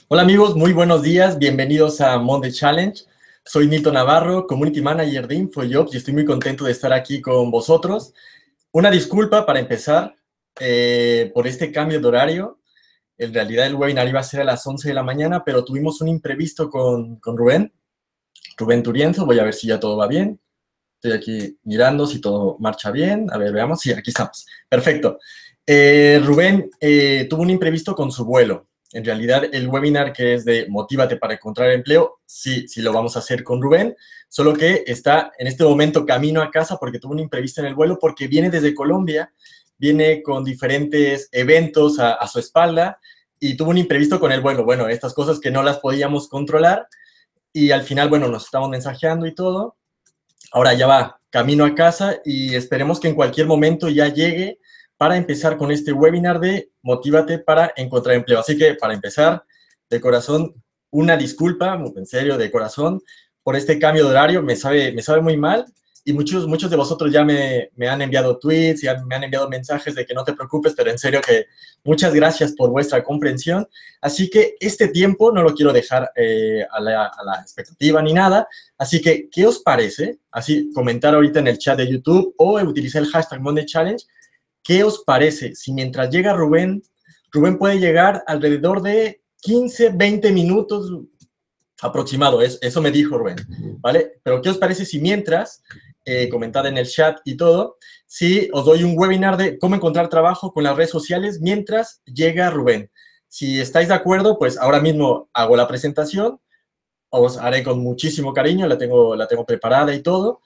Hola amigos, muy buenos días, bienvenidos a Monday Challenge. Soy Nito Navarro, Community Manager de InfoJobs y estoy muy contento de estar aquí con vosotros. Una disculpa para empezar por este cambio de horario. En realidad el webinar iba a ser a las 11 de la mañana, pero tuvimos un imprevisto con Rubén Turienzo. Voy a ver si ya todo va bien. Estoy aquí mirando si todo marcha bien. A ver, veamos. Sí, aquí estamos. Perfecto. Rubén tuvo un imprevisto con su vuelo. En realidad, el webinar que es de Motívate para encontrar empleo, sí lo vamos a hacer con Rubén, solo que está en este momento camino a casa porque tuvo un imprevisto en el vuelo, porque viene desde Colombia, viene con diferentes eventos a su espalda y tuvo un imprevisto con el vuelo. Bueno, estas cosas que no las podíamos controlar y al final, bueno, nos estamos mensajeando y todo. Ahora ya va camino a casa y esperemos que en cualquier momento ya llegue para empezar con este webinar de Motívate para encontrar empleo. Así que para empezar, de corazón, una disculpa, en serio, de corazón, por este cambio de horario. Me sabe muy mal y muchos de vosotros ya me han enviado tweets y me han enviado mensajes de que no te preocupes, pero en serio que muchas gracias por vuestra comprensión. Así que este tiempo no lo quiero dejar a la expectativa ni nada. Así que, ¿qué os parece? Así, comentar ahorita en el chat de YouTube o utilizar el hashtag Monday Challenge. ¿Qué os parece si mientras llega Rubén puede llegar alrededor de 15, 20 minutos aproximado? Eso me dijo Rubén, ¿vale? Pero ¿qué os parece si mientras, comentad en el chat y todo, si os doy un webinar de cómo encontrar trabajo con las redes sociales mientras llega Rubén? Si estáis de acuerdo, pues ahora mismo hago la presentación, os haré con muchísimo cariño, la tengo preparada y todo.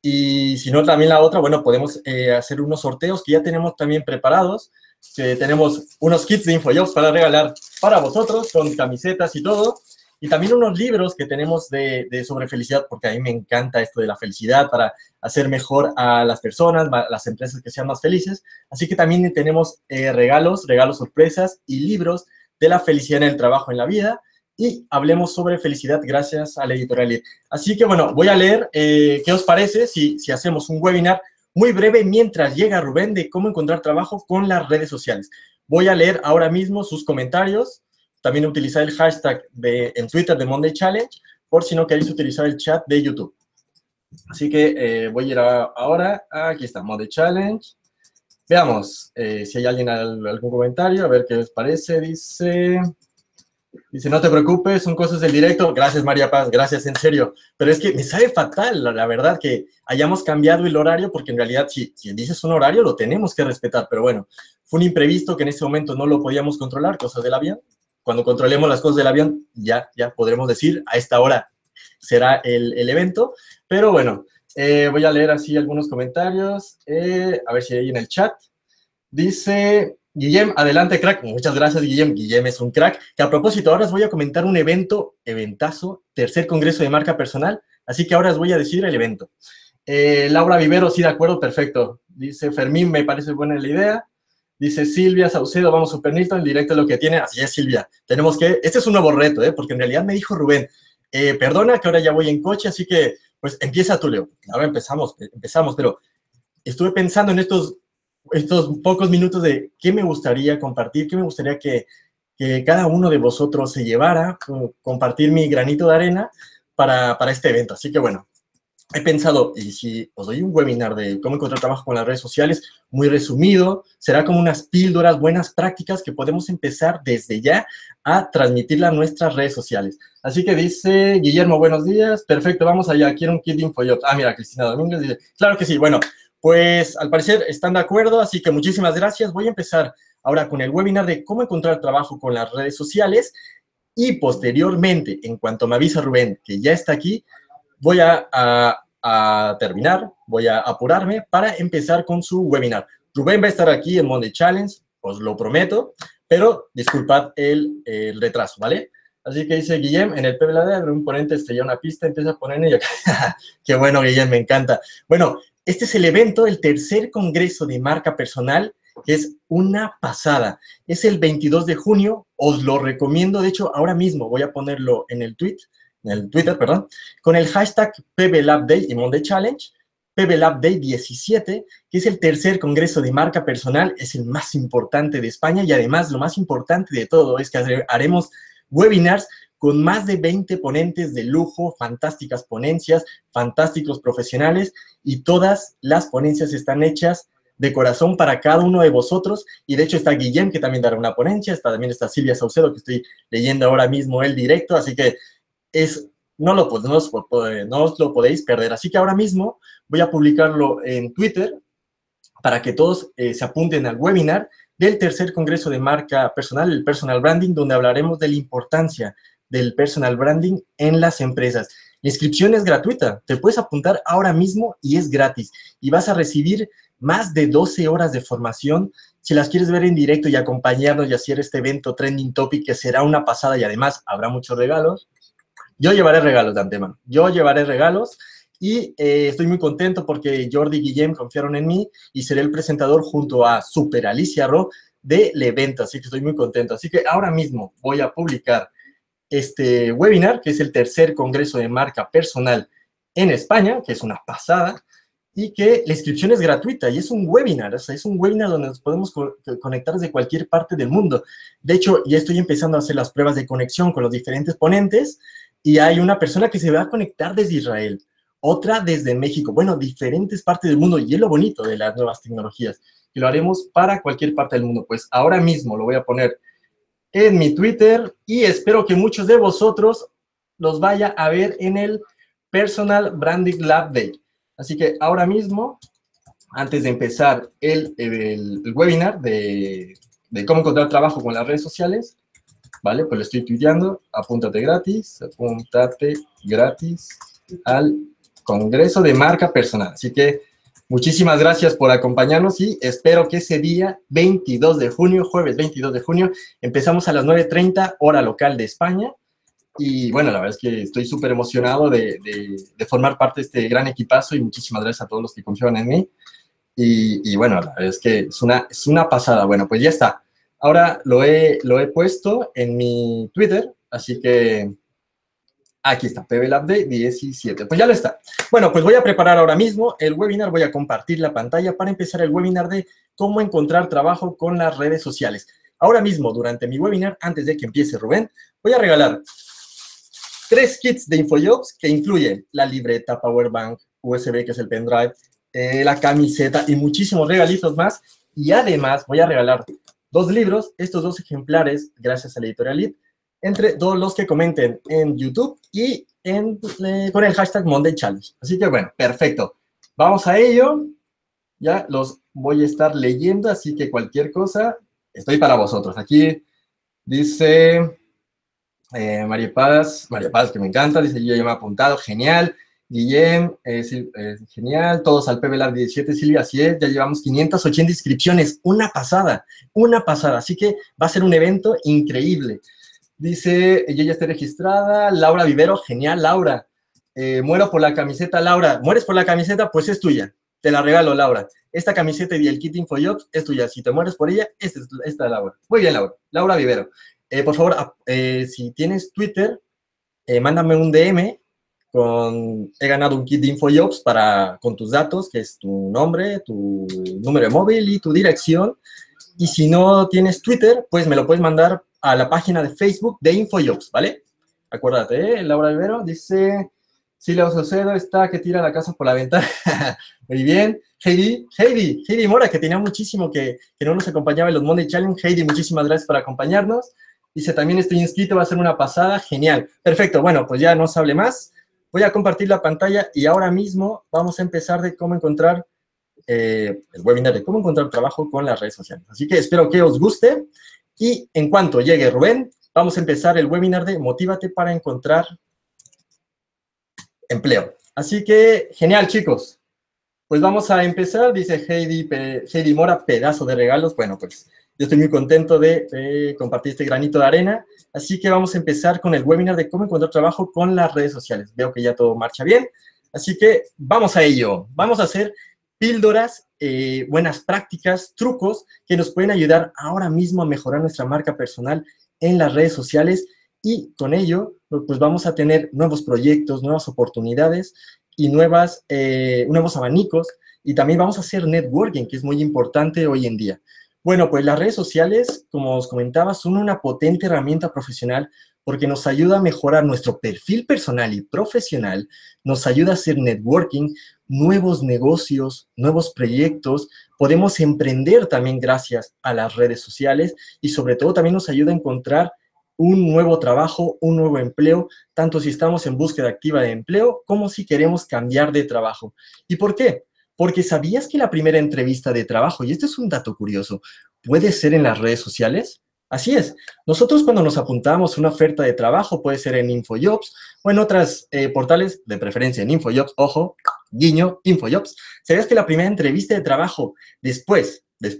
Y si no, también la otra, bueno, podemos hacer unos sorteos que ya tenemos también preparados. Tenemos unos kits de InfoJobs para regalar para vosotros, con camisetas y todo. Y también unos libros que tenemos sobre felicidad, porque a mí me encanta esto de la felicidad, para hacer mejor a las personas, a las empresas que sean más felices. Así que también tenemos regalos sorpresas y libros de la felicidad en el trabajo, en la vida. Y hablemos sobre felicidad gracias a la editorial IT. Así que, bueno, voy a leer qué os parece si hacemos un webinar muy breve mientras llega Rubén de cómo encontrar trabajo con las redes sociales. Voy a leer ahora mismo sus comentarios. También utilizar el hashtag en Twitter de Monday Challenge, por si no queréis utilizar el chat de YouTube. Así que voy a ir ahora. Aquí está, Monday Challenge. Veamos si hay alguien algún comentario, a ver qué les parece. Dice, no te preocupes, son cosas del directo. Gracias, María Paz, gracias, en serio. Pero es que me sabe fatal, la verdad, que hayamos cambiado el horario, porque en realidad, si dices un horario, lo tenemos que respetar. Pero bueno, fue un imprevisto que en ese momento no lo podíamos controlar, cosas del avión. Cuando controlemos las cosas del avión, ya podremos decir, a esta hora será el evento. Pero bueno, voy a leer así algunos comentarios, a ver si hay en el chat. Dice Guillem, adelante, crack. Muchas gracias, Guillem. Guillem es un crack. Que a propósito, ahora os voy a comentar un eventazo, tercer congreso de marca personal. Así que ahora os voy a decir el evento. Laura Vivero, sí, de acuerdo, perfecto. Dice Fermín, me parece buena la idea. Dice Silvia Saucedo, vamos, super Nito, en directo es lo que tiene. Así es, Silvia. Tenemos que, este es un nuevo reto, porque en realidad me dijo Rubén, perdona que ahora ya voy en coche, así que, pues, empieza tú, Leo. Ahora empezamos, pero estuve pensando en estos pocos minutos de qué me gustaría compartir, qué me gustaría que cada uno de vosotros se llevara, compartir mi granito de arena para este evento. Así que bueno, he pensado, y si os doy un webinar de cómo encontrar trabajo con las redes sociales, muy resumido, será como unas píldoras, buenas prácticas que podemos empezar desde ya a transmitirla a nuestras redes sociales. Así que dice Guillermo, buenos días, perfecto, vamos allá, quiero un kit de InfoJobs. Ah, mira, Cristina Domínguez dice, claro que sí, bueno, pues al parecer están de acuerdo, así que muchísimas gracias. Voy a empezar ahora con el webinar de cómo encontrar trabajo con las redes sociales y posteriormente, en cuanto me avisa Rubén que ya está aquí, voy a terminar, voy a apurarme para empezar con su webinar. Rubén va a estar aquí en Monday Challenge, os lo prometo, pero disculpad el retraso, ¿vale? Así que dice Guillem, en el PBLAD, un ponente estrella una pista, empieza a poner en ella. Qué bueno, Guillem, me encanta. Bueno, este es el evento, el tercer congreso de marca personal, que es una pasada. Es el 22 de junio, os lo recomiendo. De hecho, ahora mismo voy a ponerlo en el Twitter, perdón, con el hashtag PBLabDay y Monday Challenge, PBLabDay 17, que es el tercer congreso de marca personal, es el más importante de España y además lo más importante de todo es que haremos webinars con más de 20 ponentes de lujo, fantásticas ponencias, fantásticos profesionales, y todas las ponencias están hechas de corazón para cada uno de vosotros. Y de hecho está Guillem, que también dará una ponencia, también está Silvia Saucedo, que estoy leyendo ahora mismo el directo, así que no os lo podéis perder. Así que ahora mismo voy a publicarlo en Twitter para que todos se apunten al webinar del tercer Congreso de Marca Personal, el Personal Branding, donde hablaremos de la importancia del personal branding en las empresas. La inscripción es gratuita, te puedes apuntar ahora mismo y es gratis. Y vas a recibir más de 12 horas de formación. Si las quieres ver en directo y acompañarnos y hacer este evento Trending Topic, que será una pasada y además habrá muchos regalos. Yo llevaré regalos de antemano. Yo llevaré regalos y estoy muy contento porque Jordi y Guillem confiaron en mí y seré el presentador junto a Super Alicia Ro del evento. Así que estoy muy contento. Así que ahora mismo voy a publicar este webinar, que es el tercer Congreso de Marca Personal en España, que es una pasada, y que la inscripción es gratuita, y es un webinar, o sea, es un webinar donde nos podemos conectar desde cualquier parte del mundo. De hecho, ya estoy empezando a hacer las pruebas de conexión con los diferentes ponentes, y hay una persona que se va a conectar desde Israel, otra desde México, bueno, diferentes partes del mundo, y es lo bonito de las nuevas tecnologías, que lo haremos para cualquier parte del mundo. Pues ahora mismo lo voy a poner en mi Twitter y espero que muchos de vosotros los vaya a ver en el Personal Branding Lab Day. Así que ahora mismo, antes de empezar el webinar de cómo encontrar trabajo con las redes sociales, ¿vale? Pues lo estoy tuiteando, apúntate gratis al Congreso de Marca Personal. Así que muchísimas gracias por acompañarnos y espero que ese día, 22 de junio, jueves 22 de junio, empezamos a las 9:30, hora local de España. Y bueno, la verdad es que estoy súper emocionado de formar parte de este gran equipazo y muchísimas gracias a todos los que confían en mí. Y bueno, la verdad es que es una pasada. Bueno, pues ya está. Ahora lo he puesto en mi Twitter, así que aquí está, PB Lab Day 17. Pues ya lo está. Bueno, pues voy a preparar ahora mismo el webinar, voy a compartir la pantalla para empezar el webinar de cómo encontrar trabajo con las redes sociales. Ahora mismo, durante mi webinar, antes de que empiece Rubén, voy a regalar 3 kits de InfoJobs que incluyen la libreta, Powerbank, USB, que es el pendrive, la camiseta y muchísimos regalitos más. Y además voy a regalar 2 libros, estos 2 ejemplares, gracias a la editorial Lead, entre todos los que comenten en YouTube y con el hashtag Monday Challenge. Así que bueno, perfecto. Vamos a ello. Ya los voy a estar leyendo, así que cualquier cosa, estoy para vosotros. Aquí dice María Paz, que me encanta, dice yo ya me he apuntado, genial. Guillem, genial, todos al PB Lab 17, Silvia, así es, ya llevamos 580 inscripciones, una pasada, así que va a ser un evento increíble. Dice, yo ya estoy registrada, Laura Vivero, genial, Laura, muero por la camiseta, Laura, ¿mueres por la camiseta? Pues es tuya, te la regalo, Laura, esta camiseta y el kit InfoJobs es tuya, si te mueres por ella, esta es Laura. Muy bien, Laura Vivero. Por favor, si tienes Twitter, mándame un DM he ganado un kit de InfoJobs con tus datos, que es tu nombre, tu número de móvil y tu dirección. Y si no tienes Twitter, pues me lo puedes mandar a la página de Facebook de InfoJobs, ¿vale? Acuérdate, Laura Rivero dice, Silvia Saucedo está que tira la casa por la ventana. Muy bien. Heidi Mora, que tenía muchísimo que no nos acompañaba en los Monday Challenge. Heidi, muchísimas gracias por acompañarnos. Dice, también estoy inscrito, va a ser una pasada. Genial. Perfecto, bueno, pues ya no se hable más. Voy a compartir la pantalla y ahora mismo vamos a empezar de cómo encontrar el webinar de cómo encontrar trabajo con las redes sociales. Así que espero que os guste y en cuanto llegue Rubén, vamos a empezar el webinar de Motívate para encontrar empleo. Así que, genial, chicos. Pues vamos a empezar, dice Heidi Mora, pedazo de regalos. Bueno, pues yo estoy muy contento de compartir este granito de arena. Así que vamos a empezar con el webinar de cómo encontrar trabajo con las redes sociales. Veo que ya todo marcha bien. Así que vamos a ello. Vamos a hacer píldoras, buenas prácticas, trucos que nos pueden ayudar ahora mismo a mejorar nuestra marca personal en las redes sociales y con ello pues vamos a tener nuevos proyectos, nuevas oportunidades y nuevos abanicos y también vamos a hacer networking, que es muy importante hoy en día. Bueno, pues las redes sociales, como os comentaba, son una potente herramienta profesional porque nos ayuda a mejorar nuestro perfil personal y profesional, nos ayuda a hacer networking, nuevos negocios, nuevos proyectos, podemos emprender también gracias a las redes sociales y sobre todo también nos ayuda a encontrar un nuevo trabajo, un nuevo empleo, tanto si estamos en búsqueda activa de empleo como si queremos cambiar de trabajo. ¿Y por qué? Porque ¿sabías que la primera entrevista de trabajo, y este es un dato curioso, puede ser en las redes sociales? Así es. Nosotros cuando nos apuntamos a una oferta de trabajo, puede ser en InfoJobs o en otros portales, de preferencia en InfoJobs, ojo, guiño, InfoJobs. ¿Sabías que la primera entrevista de trabajo después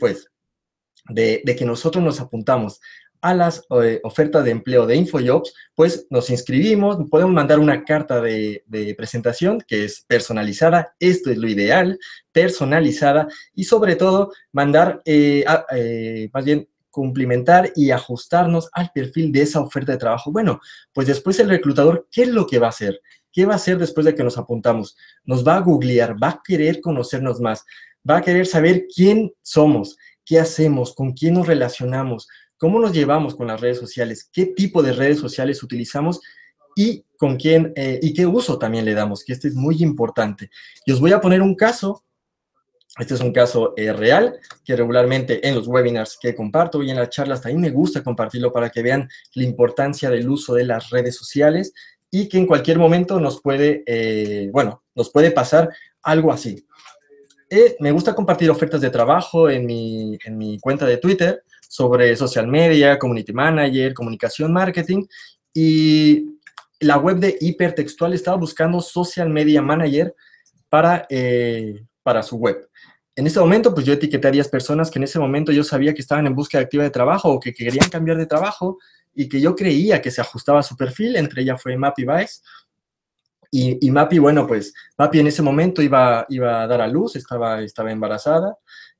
de que nosotros nos apuntamos a las ofertas de empleo de InfoJobs, pues nos inscribimos, podemos mandar una carta de presentación que es personalizada, esto es lo ideal, personalizada, y sobre todo mandar, más bien, cumplimentar y ajustarnos al perfil de esa oferta de trabajo. Bueno, pues después el reclutador, ¿qué es lo que va a hacer? ¿Qué va a hacer después de que nos apuntamos? Nos va a googlear, va a querer conocernos más, va a querer saber quién somos, qué hacemos, con quién nos relacionamos, cómo nos llevamos con las redes sociales, qué tipo de redes sociales utilizamos y con quién y qué uso también le damos, que este es muy importante. Y os voy a poner un caso. Este es un caso real que regularmente en los webinars que comparto y en las charlas también me gusta compartirlo para que vean la importancia del uso de las redes sociales y que en cualquier momento nos puede, nos puede pasar algo así. Me gusta compartir ofertas de trabajo en mi cuenta de Twitter sobre social media, community manager, comunicación, marketing, y la web de Hipertextual estaba buscando social media manager para su web. En ese momento, pues yo etiqueté a 10 personas que en ese momento yo sabía que estaban en búsqueda activa de trabajo o que querían cambiar de trabajo y que yo creía que se ajustaba a su perfil. Entre ellas fue Mappy Vice. Y Mappy, bueno, pues Mappy en ese momento iba a dar a luz, estaba embarazada.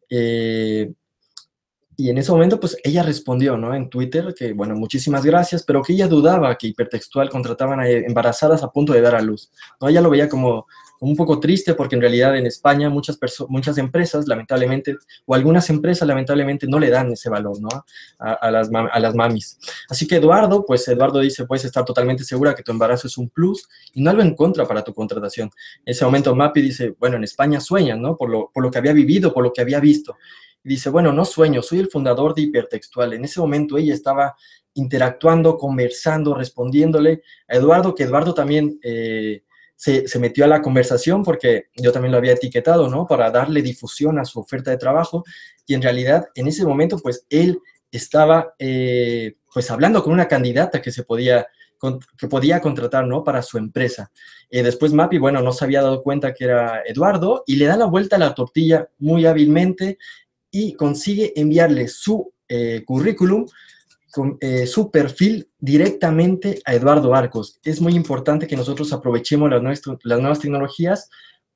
Y en ese momento, pues ella respondió, ¿no? En Twitter que, bueno, muchísimas gracias, pero que ella dudaba que Hipertextual contrataban a embarazadas a punto de dar a luz, ¿no? Ella lo veía como un poco triste porque en realidad en España muchas empresas, lamentablemente, o algunas empresas, lamentablemente, no le dan ese valor, ¿no? A las mamis. Así que Eduardo dice, puedes estar totalmente segura que tu embarazo es un plus y no algo en contra para tu contratación. En ese momento Mappy dice, bueno, en España sueñan, ¿no? Por lo que había vivido, por lo que había visto. Y dice, bueno, no sueño, soy el fundador de Hipertextual. En ese momento ella estaba interactuando, conversando, respondiéndole a Eduardo, que Eduardo también se metió a la conversación porque yo también lo había etiquetado, ¿no? Para darle difusión a su oferta de trabajo. Y en realidad, en ese momento, pues él estaba pues hablando con una candidata que podía contratar, ¿no? Para su empresa. Después Mappy, bueno, no se había dado cuenta que era Eduardo y le da la vuelta a la tortilla muy hábilmente y consigue enviarle su currículum, su perfil directamente a Eduardo Arcos. Es muy importante que nosotros aprovechemos las nuevas tecnologías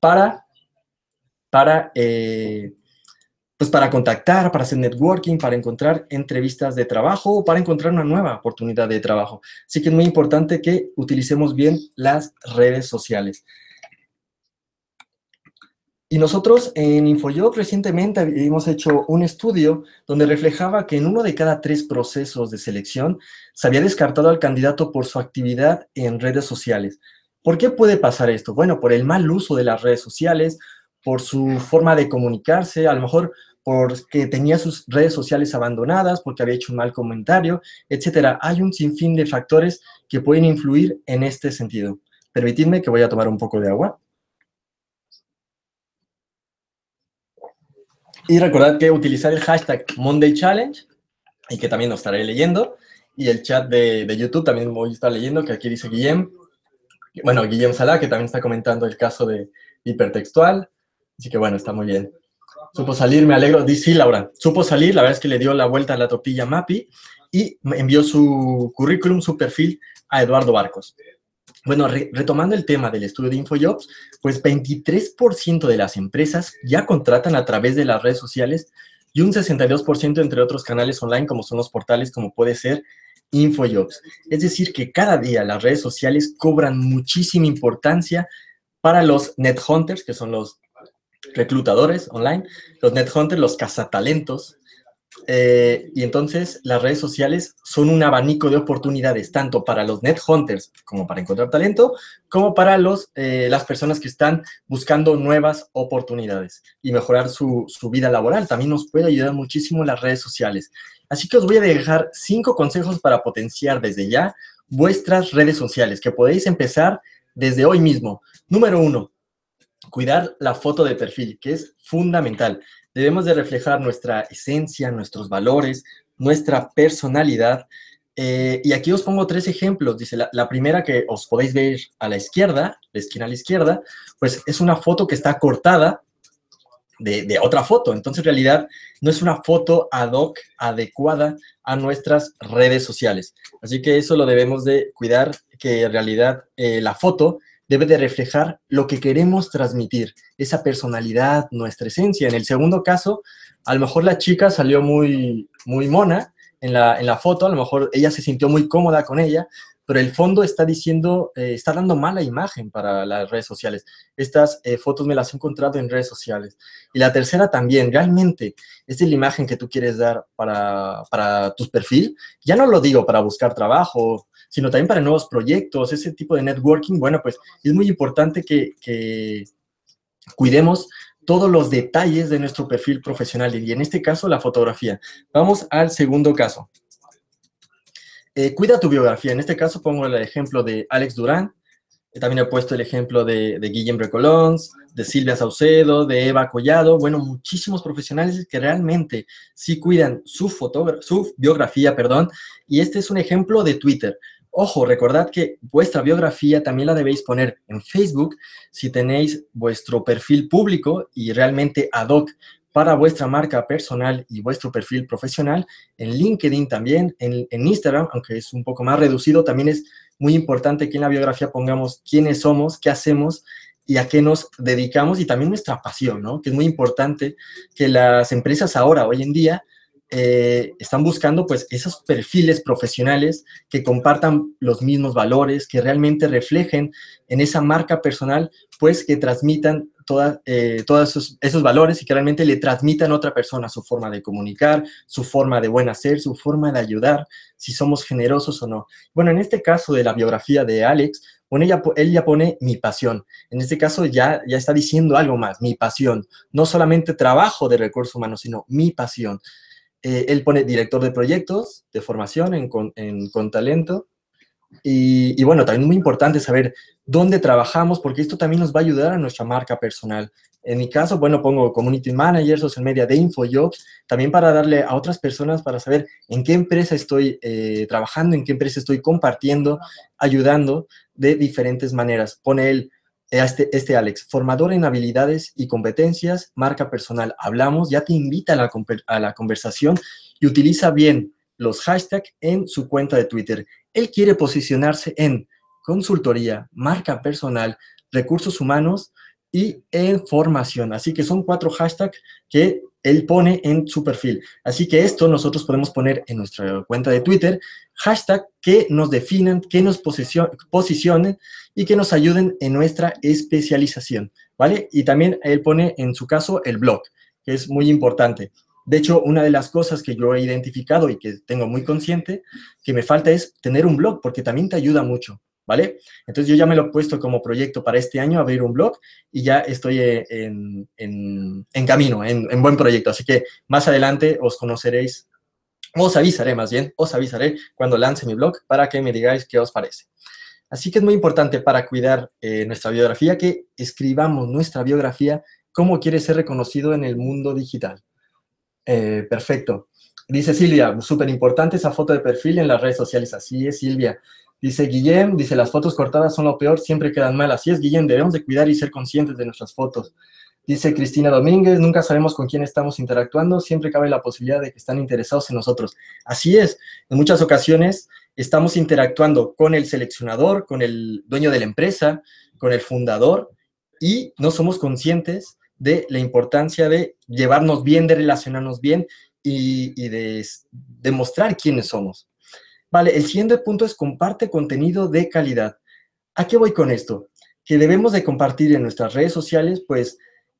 pues para contactar, para hacer networking, para encontrar entrevistas de trabajo o para encontrar una nueva oportunidad de trabajo. Así que es muy importante que utilicemos bien las redes sociales. Y nosotros en InfoJobs recientemente hemos hecho un estudio donde reflejaba que en 1 de cada 3 procesos de selección se había descartado al candidato por su actividad en redes sociales. ¿Por qué puede pasar esto? Bueno, por el mal uso de las redes sociales, por su forma de comunicarse, a lo mejor porque tenía sus redes sociales abandonadas, porque había hecho un mal comentario, etcétera. Hay un sinfín de factores que pueden influir en este sentido. Permitidme que voy a tomar un poco de agua. Y recordad que utilizar el hashtag Monday Challenge, y que también lo estaré leyendo, y el chat de YouTube también voy a estar leyendo, que aquí dice Guillem, bueno, Guillem Salah, que también está comentando el caso de Hipertextual, así que bueno, está muy bien. Supo salir, me alegro, sí, Laura, supo salir, la verdad es que le dio la vuelta a la tortilla Mappy, y envió su currículum, su perfil a Eduardo Barcos. Bueno, retomando el tema del estudio de InfoJobs, pues 23% de las empresas ya contratan a través de las redes sociales y un 62% entre otros canales online como son los portales como puede ser InfoJobs. Es decir, que cada día las redes sociales cobran muchísima importancia para los nethunters, que son los reclutadores online, los nethunters, los cazatalentos, Y entonces las redes sociales son un abanico de oportunidades, tanto para los net hunters, como para encontrar talento, como para las personas que están buscando nuevas oportunidades y mejorar su vida laboral. También nos puede ayudar muchísimo las redes sociales. Así que os voy a dejar 5 consejos para potenciar desde ya vuestras redes sociales, que podéis empezar desde hoy mismo. Número 1, cuidar la foto de perfil, que es fundamental. Debemos de reflejar nuestra esencia, nuestros valores, nuestra personalidad. Y aquí os pongo 3 ejemplos. Dice, la primera que os podéis ver a la izquierda, la esquina a la izquierda, pues es una foto que está cortada de otra foto. Entonces, en realidad, no es una foto ad hoc adecuada a nuestras redes sociales. Así que eso lo debemos de cuidar, que en realidad la foto debe de reflejar lo que queremos transmitir, esa personalidad, nuestra esencia. En el segundo caso, a lo mejor la chica salió muy mona en la foto, a lo mejor ella se sintió muy cómoda con ella, pero el fondo está diciendo, está dando mala imagen para las redes sociales. Estas fotos me las he encontrado en redes sociales. Y la tercera también, realmente, esta es la imagen que tú quieres dar para tu perfil. Ya no lo digo para buscar trabajo, sino también para nuevos proyectos, ese tipo de networking. Bueno, pues es muy importante que cuidemos todos los detalles de nuestro perfil profesional y en este caso la fotografía. Vamos al segundo caso. Cuida tu biografía. En este caso pongo el ejemplo de Alex Durán. También he puesto el ejemplo de Guillem Recolons, de Silvia Saucedo, de Eva Collado. Bueno, muchísimos profesionales que realmente sí cuidan su biografía, perdón. Y este es un ejemplo de Twitter. Ojo, recordad que vuestra biografía también la debéis poner en Facebook si tenéis vuestro perfil público y realmente ad hoc para vuestra marca personal y vuestro perfil profesional, en LinkedIn también, en Instagram, aunque es un poco más reducido, también es muy importante que en la biografía pongamos quiénes somos, qué hacemos y a qué nos dedicamos y también nuestra pasión, ¿no? Que es muy importante que las empresas ahora, hoy en día, están buscando pues esos perfiles profesionales que compartan los mismos valores, que realmente reflejen en esa marca personal, pues que transmitan todos esos valores y que realmente le transmitan a otra persona su forma de comunicar, su forma de buen hacer, su forma de ayudar, si somos generosos o no. Bueno, en este caso de la biografía de Alex, bueno, él ya pone mi pasión. En este caso ya está diciendo algo más, mi pasión. No solamente trabajo de recursos humanos, sino mi pasión. Él pone director de proyectos, de formación con talento. Y bueno, también muy importante saber dónde trabajamos, porque esto también nos va a ayudar a nuestra marca personal. En mi caso, bueno, pongo Community Manager, Social Media de InfoJobs, también para darle a otras personas para saber en qué empresa estoy trabajando, en qué empresa estoy compartiendo, ayudando de diferentes maneras. Pone él, este Alex, formador en habilidades y competencias, marca personal. Hablamos, ya te invita a la conversación y utiliza bien los hashtags en su cuenta de Twitter. Él quiere posicionarse en consultoría, marca personal, recursos humanos y en formación. Así que son 4 hashtags que él pone en su perfil. Así que esto nosotros podemos poner en nuestra cuenta de Twitter, hashtag que nos definan, que nos posicionen y que nos ayuden en nuestra especialización, ¿vale? Y también él pone en su caso el blog, que es muy importante. De hecho, una de las cosas que yo he identificado y que tengo muy consciente que me falta es tener un blog, porque también te ayuda mucho, ¿vale? Entonces yo ya me lo he puesto como proyecto para este año, abrir un blog, y ya estoy en camino, en buen proyecto. Así que más adelante os conoceréis, os avisaré más bien, os avisaré cuando lance mi blog para que me digáis qué os parece. Así que es muy importante para cuidar nuestra biografía que escribamos nuestra biografía, cómo quiere ser reconocido en el mundo digital. Perfecto. Dice Silvia, súper importante esa foto de perfil en las redes sociales. Así es, Silvia. Dice Guillem, dice, las fotos cortadas son lo peor, siempre quedan mal. Así es, Guillem, debemos de cuidar y ser conscientes de nuestras fotos. Dice Cristina Domínguez, nunca sabemos con quién estamos interactuando, siempre cabe la posibilidad de que están interesados en nosotros. Así es, en muchas ocasiones estamos interactuando con el seleccionador, con el dueño de la empresa, con el fundador, y no somos conscientes de la importancia de llevarnos bien, de relacionarnos bien y de demostrar quiénes somos. Vale, el siguiente punto es comparte contenido de calidad. ¿A qué voy con esto? Que debemos de compartir en nuestras redes sociales, pues,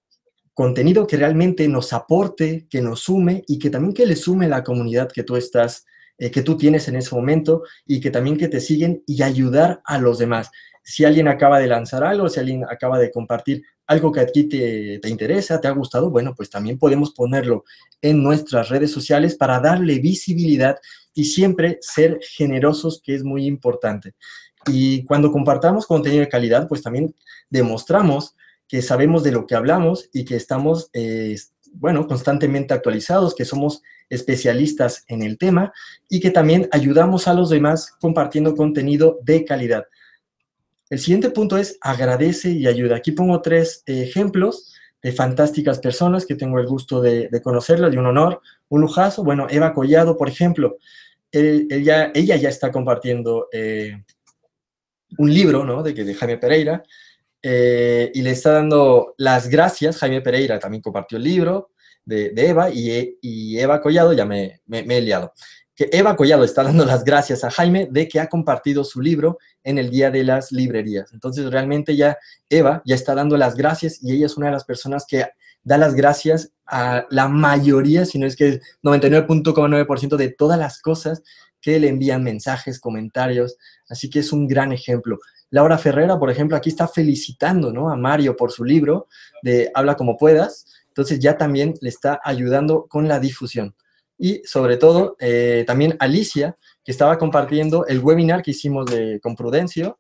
contenido que realmente nos aporte, que nos sume y que también que le sume a la comunidad que tú estás, que tú tienes en ese momento y que también que te siguen y ayudar a los demás. Si alguien acaba de lanzar algo, si alguien acaba de compartir algo que a ti te interesa, te ha gustado, bueno, pues también podemos ponerlo en nuestras redes sociales para darle visibilidad y siempre ser generosos, que es muy importante. Y cuando compartamos contenido de calidad, pues también demostramos que sabemos de lo que hablamos y que estamos, bueno, constantemente actualizados, que somos especialistas en el tema y que también ayudamos a los demás compartiendo contenido de calidad. El siguiente punto es agradece y ayuda. Aquí pongo 3 ejemplos de fantásticas personas que tengo el gusto de conocerlas, de un honor, un lujazo. Bueno, Eva Collado, por ejemplo, ella ya está compartiendo un libro, ¿no?, de Jaime Pereira, y le está dando las gracias. Jaime Pereira también compartió el libro de Eva, y Eva Collado, ya me he liado, que Eva Collado está dando las gracias a Jaime de que ha compartido su libro en el Día de las Librerías. Entonces, realmente ya Eva ya está dando las gracias y ella es una de las personas que da las gracias a la mayoría, si no es que el 99.9% de todas las cosas que le envían, mensajes, comentarios. Así que es un gran ejemplo. Laura Ferrera, por ejemplo, aquí está felicitando, ¿no?, a Mario por su libro de Habla como puedas. Entonces ya también le está ayudando con la difusión. Y sobre todo, también Alicia, que estaba compartiendo el webinar que hicimos con Prudencio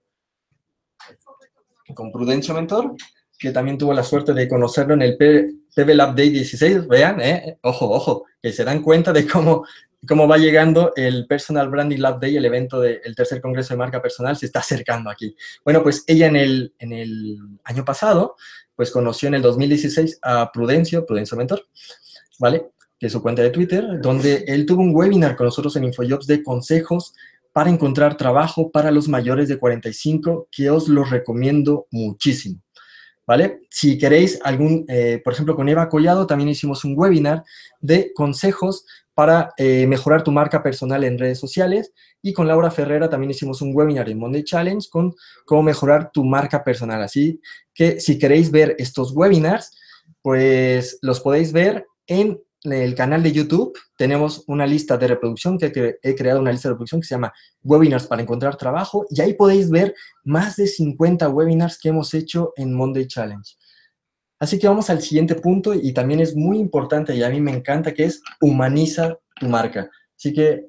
Mentor, que también tuvo la suerte de conocerlo en el PB Lab Day 16. Vean, ojo, que se dan cuenta de cómo va llegando el Personal Branding Lab Day, el evento del tercer Congreso de Marca Personal, se está acercando aquí. Bueno, pues ella en el año pasado, pues conoció en el 2016 a Prudencio Mentor, ¿vale?, que es su cuenta de Twitter, donde él tuvo un webinar con nosotros en InfoJobs de consejos para encontrar trabajo para los mayores de 45, que os lo recomiendo muchísimo, ¿vale? Si queréis por ejemplo, con Eva Collado también hicimos un webinar de consejos para mejorar tu marca personal en redes sociales, y con Laura Ferrera también hicimos un webinar en Monday Challenge con cómo mejorar tu marca personal. Así que si queréis ver estos webinars, pues los podéis ver en el canal de YouTube. Tenemos una lista de reproducción, que he creado una lista de reproducción que se llama Webinars para encontrar trabajo, y ahí podéis ver más de 50 webinars que hemos hecho en Monday Challenge. Así que vamos al siguiente punto, y también es muy importante y a mí me encanta, que es humaniza tu marca. Así que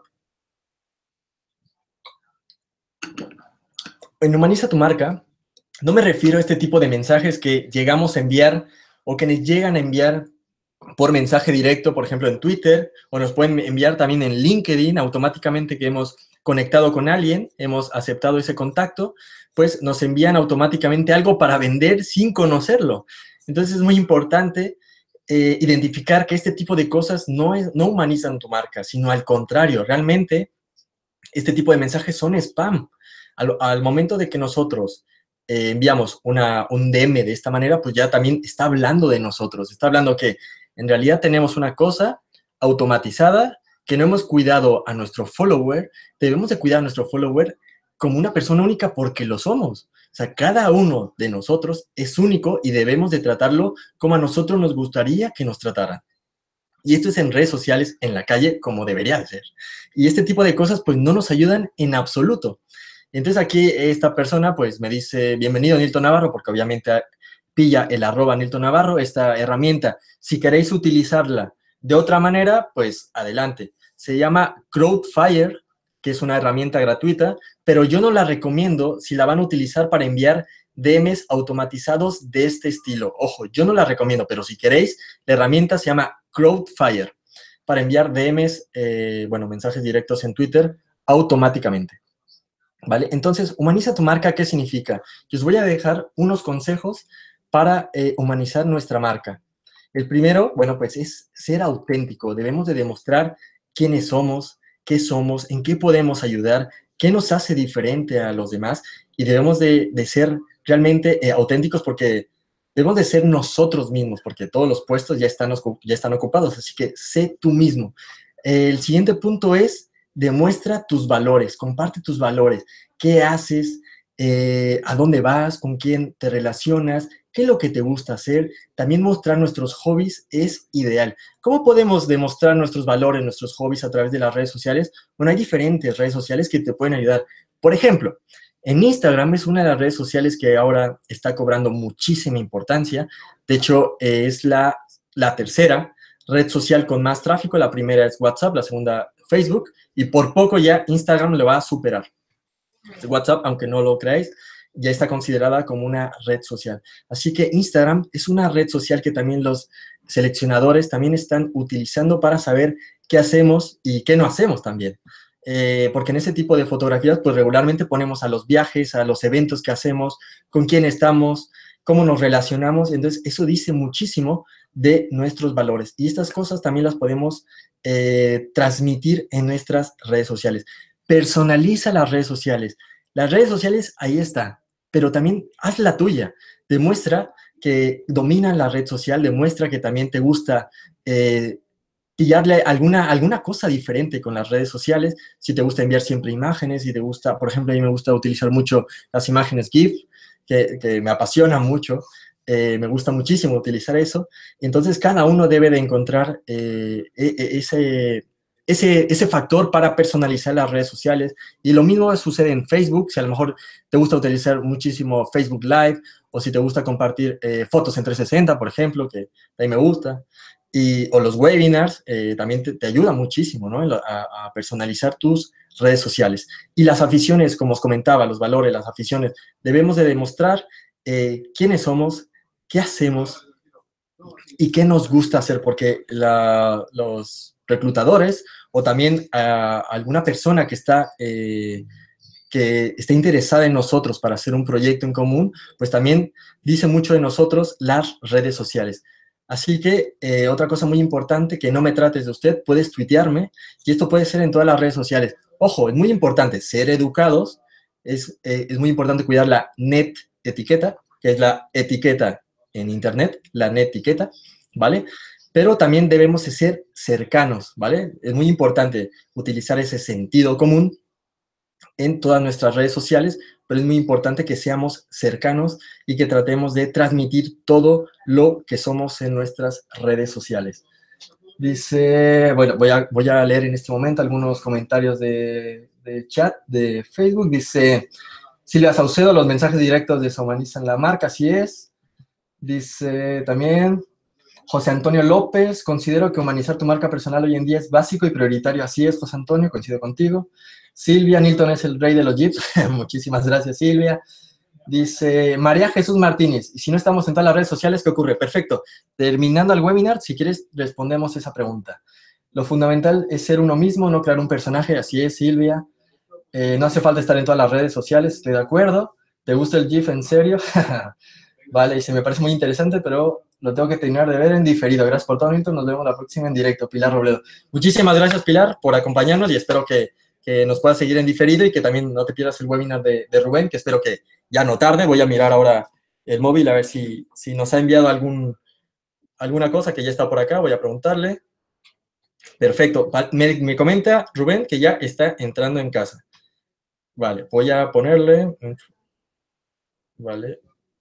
en humaniza tu marca, no me refiero a este tipo de mensajes que llegamos a enviar o que nos llegan a enviar por mensaje directo, por ejemplo, en Twitter, o nos pueden enviar también en LinkedIn, automáticamente que hemos conectado con alguien, hemos aceptado ese contacto, pues nos envían automáticamente algo para vender sin conocerlo. Entonces es muy importante identificar que este tipo de cosas no humanizan tu marca, sino al contrario, realmente este tipo de mensajes son spam. Al momento de que nosotros enviamos un DM de esta manera, pues ya también está hablando de nosotros, está hablando que en realidad tenemos una cosa automatizada, que no hemos cuidado a nuestro follower. Debemos de cuidar a nuestro follower como una persona única, porque lo somos. O sea, cada uno de nosotros es único y debemos de tratarlo como a nosotros nos gustaría que nos trataran. Y esto es en redes sociales, en la calle, como debería de ser. Y este tipo de cosas, pues, no nos ayudan en absoluto. Entonces, aquí esta persona, pues, me dice, bienvenido, Nilton Navarro, porque obviamente pilla el @Nilton Navarro, esta herramienta. Si queréis utilizarla de otra manera, pues, adelante. Se llama Crowdfire, que es una herramienta gratuita, pero yo no la recomiendo si la van a utilizar para enviar DMs automatizados de este estilo. Ojo, yo no la recomiendo, pero si queréis, la herramienta se llama Crowdfire, para enviar DMs, mensajes directos en Twitter automáticamente, ¿vale? Entonces, humaniza tu marca, ¿qué significa? Yo os voy a dejar unos consejos para humanizar nuestra marca. El primero, bueno, pues es ser auténtico. Debemos de demostrar quiénes somos, qué somos, en qué podemos ayudar, qué nos hace diferente a los demás, y debemos de ser realmente auténticos, porque debemos de ser nosotros mismos, porque todos los puestos ya están ocupados, así que sé tú mismo. El siguiente punto es: demuestra tus valores, comparte tus valores. ¿Qué haces? a dónde vas, con quién te relacionas, qué es lo que te gusta hacer. También mostrar nuestros hobbies es ideal. ¿Cómo podemos demostrar nuestros valores, nuestros hobbies a través de las redes sociales? Bueno, hay diferentes redes sociales que te pueden ayudar. Por ejemplo, en Instagram es una de las redes sociales que ahora está cobrando muchísima importancia. De hecho, es la tercera red social con más tráfico. La primera es WhatsApp, la segunda Facebook, y por poco ya Instagram le va a superar. WhatsApp, aunque no lo creáis, ya está considerada como una red social. Así que Instagram es una red social que también los seleccionadores también están utilizando para saber qué hacemos y qué no hacemos también. Porque en ese tipo de fotografías, pues regularmente ponemos a los viajes, a los eventos que hacemos, con quién estamos, cómo nos relacionamos. Entonces, eso dice muchísimo de nuestros valores. Y estas cosas también las podemos transmitir en nuestras redes sociales. Personaliza las redes sociales. Las redes sociales, ahí está, pero también haz la tuya. Demuestra que dominas la red social, demuestra que también te gusta pillarle alguna cosa diferente con las redes sociales. Si te gusta enviar siempre imágenes, si te gusta, por ejemplo, a mí me gusta utilizar mucho las imágenes GIF, que me apasionan mucho. Me gusta muchísimo utilizar eso. Entonces, cada uno debe de encontrar ese factor para personalizar las redes sociales. Y lo mismo sucede en Facebook. Si a lo mejor te gusta utilizar muchísimo Facebook Live, o si te gusta compartir fotos en 360, por ejemplo, que a mí me gusta, o los webinars, también te ayuda muchísimo, ¿no? A personalizar tus redes sociales. Y las aficiones, como os comentaba, los valores, las aficiones, debemos de demostrar quiénes somos, qué hacemos y qué nos gusta hacer, porque los reclutadores o también alguna persona que esté interesada en nosotros para hacer un proyecto en común, pues también dice mucho de nosotros las redes sociales. Así que otra cosa muy importante, que no me trates de usted, puedes tuitearme, y esto puede ser en todas las redes sociales. Ojo, es muy importante ser educados, es muy importante cuidar la net etiqueta, que es la etiqueta en internet, la net etiqueta, ¿vale? Pero también debemos de ser cercanos, ¿vale? Es muy importante utilizar ese sentido común en todas nuestras redes sociales, pero es muy importante que seamos cercanos y que tratemos de transmitir todo lo que somos en nuestras redes sociales. Dice, bueno, voy a leer en este momento algunos comentarios de chat de Facebook. Dice Silvia Saucedo, los mensajes directos deshumanizan la marca, así es. Dice también José Antonio López, considero que humanizar tu marca personal hoy en día es básico y prioritario. Así es, José Antonio, coincido contigo. Silvia, Nilton es el rey de los jeeps. Muchísimas gracias, Silvia. Dice María Jesús Martínez, y si no estamos en todas las redes sociales, ¿qué ocurre? Perfecto. Terminando el webinar, si quieres, respondemos esa pregunta. Lo fundamental es ser uno mismo, no crear un personaje. Así es, Silvia. No hace falta estar en todas las redes sociales, estoy de acuerdo. ¿Te gusta el GIF en serio? Vale, y se me parece muy interesante, pero lo tengo que terminar de ver en diferido. Gracias por todo, Nilton. Nos vemos la próxima en directo. Pilar Robledo. Muchísimas gracias, Pilar, por acompañarnos, y espero que nos puedas seguir en diferido y que también no te pierdas el webinar de Rubén, que espero que ya no tarde. Voy a mirar ahora el móvil a ver si nos ha enviado alguna cosa que ya está por acá. Voy a preguntarle. Perfecto. Me comenta Rubén que ya está entrando en casa. Vale, voy a ponerle. Vale.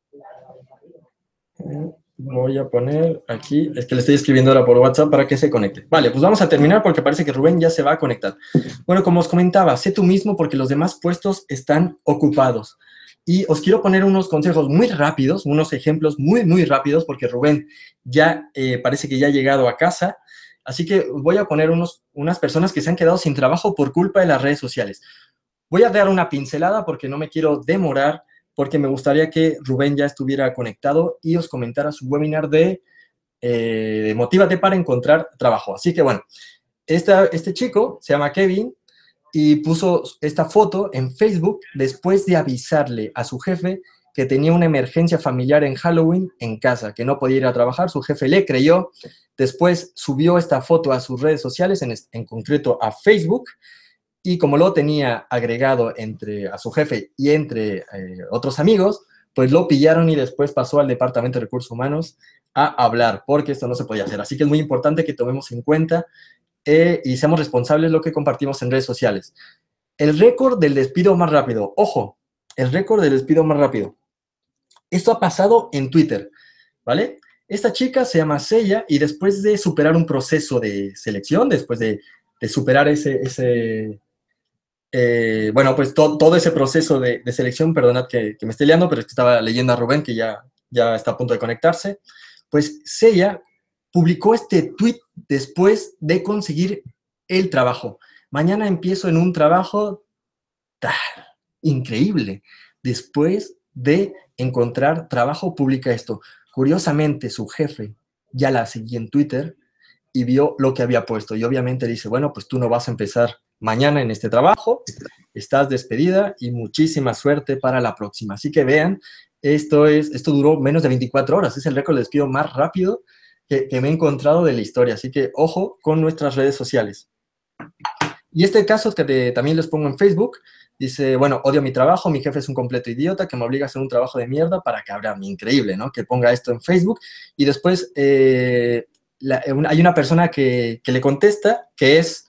Voy a poner aquí, es que le estoy escribiendo ahora por WhatsApp para que se conecte. Vale, pues vamos a terminar porque parece que Rubén ya se va a conectar. Bueno, como os comentaba, sé tú mismo porque los demás puestos están ocupados. Y os quiero poner unos consejos muy rápidos, unos ejemplos muy, muy rápidos, porque Rubén ya parece que ya ha llegado a casa. Así que os voy a poner unas personas que se han quedado sin trabajo por culpa de las redes sociales. Voy a dar una pincelada porque no me quiero demorar, porque me gustaría que Rubén ya estuviera conectado y os comentara su webinar de Motívate para encontrar trabajo. Así que bueno, este chico se llama Kevin y puso esta foto en Facebook después de avisarle a su jefe que tenía una emergencia familiar en Halloween en casa, que no podía ir a trabajar. Su jefe le creyó, después subió esta foto a sus redes sociales, en concreto a Facebook, y como lo tenía agregado a su jefe y entre otros amigos, pues lo pillaron y después pasó al Departamento de Recursos Humanos a hablar, porque esto no se podía hacer. Así que es muy importante que tomemos en cuenta y seamos responsables de lo que compartimos en redes sociales. El récord del despido más rápido. Ojo, el récord del despido más rápido. Esto ha pasado en Twitter, ¿vale? Esta chica se llama Seiya y después de superar un proceso de selección, después de superar bueno, pues todo ese proceso de selección, perdonad que me esté liando, pero es que estaba leyendo a Rubén, que ya está a punto de conectarse, pues Seiya publicó este tweet después de conseguir el trabajo. Mañana empiezo en un trabajo increíble. Después de encontrar trabajo, publica esto. Curiosamente, su jefe ya la seguía en Twitter y vio lo que había puesto. Y obviamente dice, bueno, pues tú no vas a empezar mañana en este trabajo, estás despedida y muchísima suerte para la próxima. Así que vean, esto duró menos de 24 horas. Es el récord de despido más rápido que me he encontrado de la historia. Así que ojo con nuestras redes sociales. Y este caso que también les pongo en Facebook, dice, bueno, odio mi trabajo, mi jefe es un completo idiota que me obliga a hacer un trabajo de mierda para cabrearme. Increíble, ¿no? Que ponga esto en Facebook. Y después hay una persona que le contesta que es,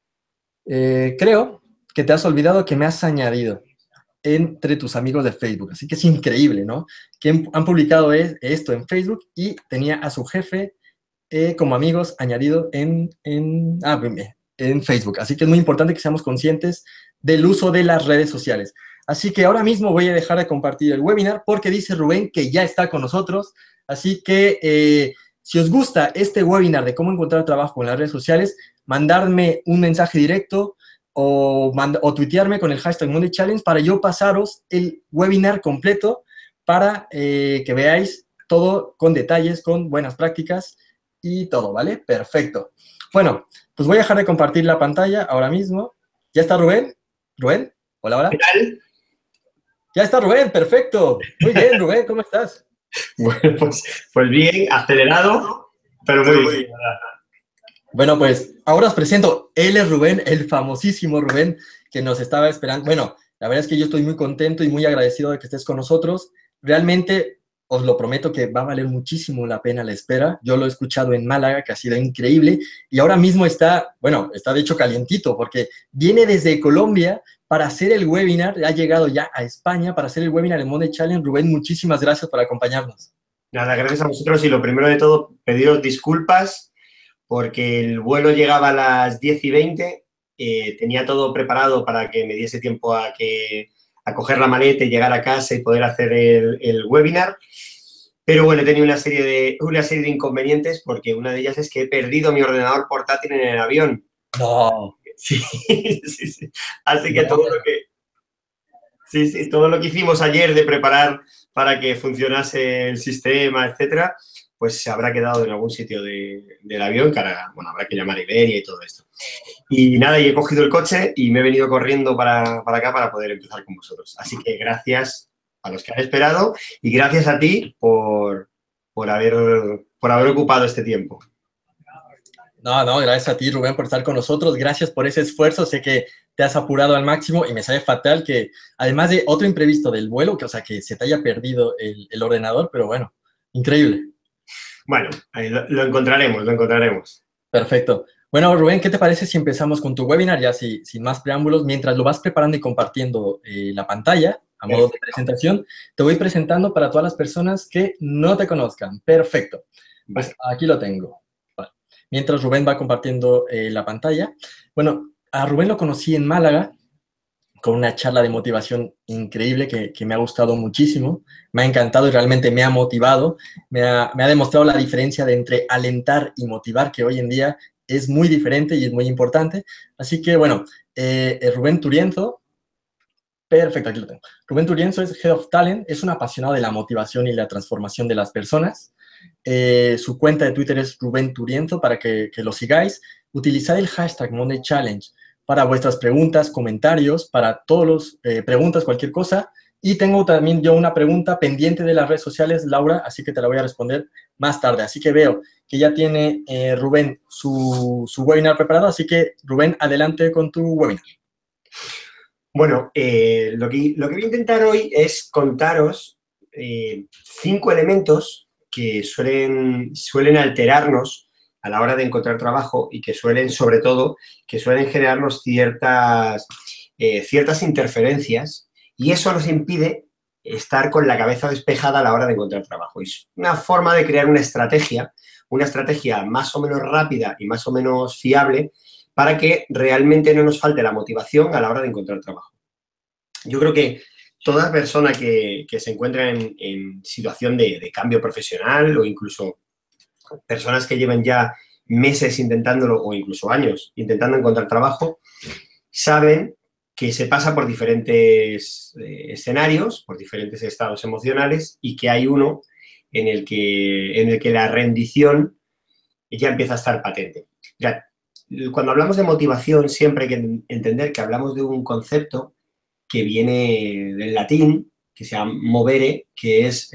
creo que te has olvidado que me has añadido entre tus amigos de Facebook. Así que es increíble, ¿no? Que han publicado esto en Facebook y tenía a su jefe como amigos añadido en Facebook. Así que es muy importante que seamos conscientes del uso de las redes sociales. Así que ahora mismo voy a dejar de compartir el webinar porque dice Rubén que ya está con nosotros. Así que si os gusta este webinar de cómo encontrar trabajo en las redes sociales, mandarme un mensaje directo o tuitearme con el hashtag Monday Challenge para yo pasaros el webinar completo para que veáis todo con detalles, con buenas prácticas y todo, ¿vale? Perfecto. Bueno, pues voy a dejar de compartir la pantalla ahora mismo. ¿Ya está Rubén? ¿Rubén? Hola, hola. ¿Qué tal? Ya está Rubén, perfecto. Muy bien, Rubén, ¿cómo estás? Bueno, pues bien, acelerado, pero muy bien. Bueno, pues ahora os presento. Él es Rubén, el famosísimo Rubén, que nos estaba esperando. Bueno, la verdad es que yo estoy muy contento y muy agradecido de que estés con nosotros. Realmente, os lo prometo que va a valer muchísimo la pena la espera. Yo lo he escuchado en Málaga, que ha sido increíble, y ahora mismo está de hecho calientito, porque viene desde Colombia para hacer el webinar, ha llegado ya a España para hacer el webinar en Monday Challenge. Rubén, muchísimas gracias por acompañarnos. Nada, gracias a vosotros y lo primero de todo, pediros disculpas porque el vuelo llegaba a las 10:20, tenía todo preparado para que me diese tiempo a coger la maleta y llegar a casa y poder hacer el webinar. Pero bueno, he tenido una serie de inconvenientes porque una de ellas es que he perdido mi ordenador portátil en el avión. No. Sí, sí, sí. Así que todo lo que hicimos ayer de preparar para que funcionase el sistema, etcétera, pues se habrá quedado en algún sitio del avión, que ahora, bueno, habrá que llamar a Iberia y todo esto. Y nada, y he cogido el coche y me he venido corriendo para acá para poder empezar con vosotros. Así que gracias a los que han esperado y gracias a ti por haber ocupado este tiempo. No, gracias a ti, Rubén, por estar con nosotros. Gracias por ese esfuerzo. Sé que te has apurado al máximo y me sabe fatal que, además de otro imprevisto del vuelo, que se te haya perdido el ordenador, pero bueno, increíble. Bueno, lo encontraremos. Perfecto. Bueno, Rubén, ¿qué te parece si empezamos con tu webinar? Ya sin más preámbulos, mientras lo vas preparando y compartiendo la pantalla a modo de presentación, te voy presentando para todas las personas que no te conozcan. Perfecto. Pues aquí lo tengo. Vale. Mientras Rubén va compartiendo la pantalla. Bueno, a Rubén lo conocí en Málaga con una charla de motivación increíble que me ha gustado muchísimo, me ha encantado y realmente me ha motivado, me ha demostrado la diferencia de entre alentar y motivar, que hoy en día es muy diferente y es muy importante. Así que, bueno, Rubén Turienzo, perfecto, aquí lo tengo. Rubén Turienzo es Head of Talent, es un apasionado de la motivación y la transformación de las personas. Su cuenta de Twitter es Rubén Turienzo, para que lo sigáis. Utilizad el hashtag Monday Challenge para vuestras preguntas, comentarios, para todos los preguntas, cualquier cosa. Y tengo también yo una pregunta pendiente de las redes sociales, Laura, así que te la voy a responder más tarde. Así que veo que ya tiene Rubén su webinar preparado, así que Rubén, adelante con tu webinar. Bueno, lo que voy a intentar hoy es contaros 5 elementos que suelen alterarnos a la hora de encontrar trabajo y que suelen generarnos ciertas interferencias Y eso nos impide estar con la cabeza despejada a la hora de encontrar trabajo. Es una forma de crear una estrategia más o menos rápida y más o menos fiable para que realmente no nos falte la motivación a la hora de encontrar trabajo. Yo creo que toda persona que se encuentra en situación de cambio profesional o incluso personas que lleven ya meses intentándolo o incluso años intentando encontrar trabajo, saben que se pasa por diferentes escenarios, por diferentes estados emocionales y que hay uno en el que la rendición ya empieza a estar patente. Ya, cuando hablamos de motivación siempre hay que entender que hablamos de un concepto que viene del latín, que se llama movere, que es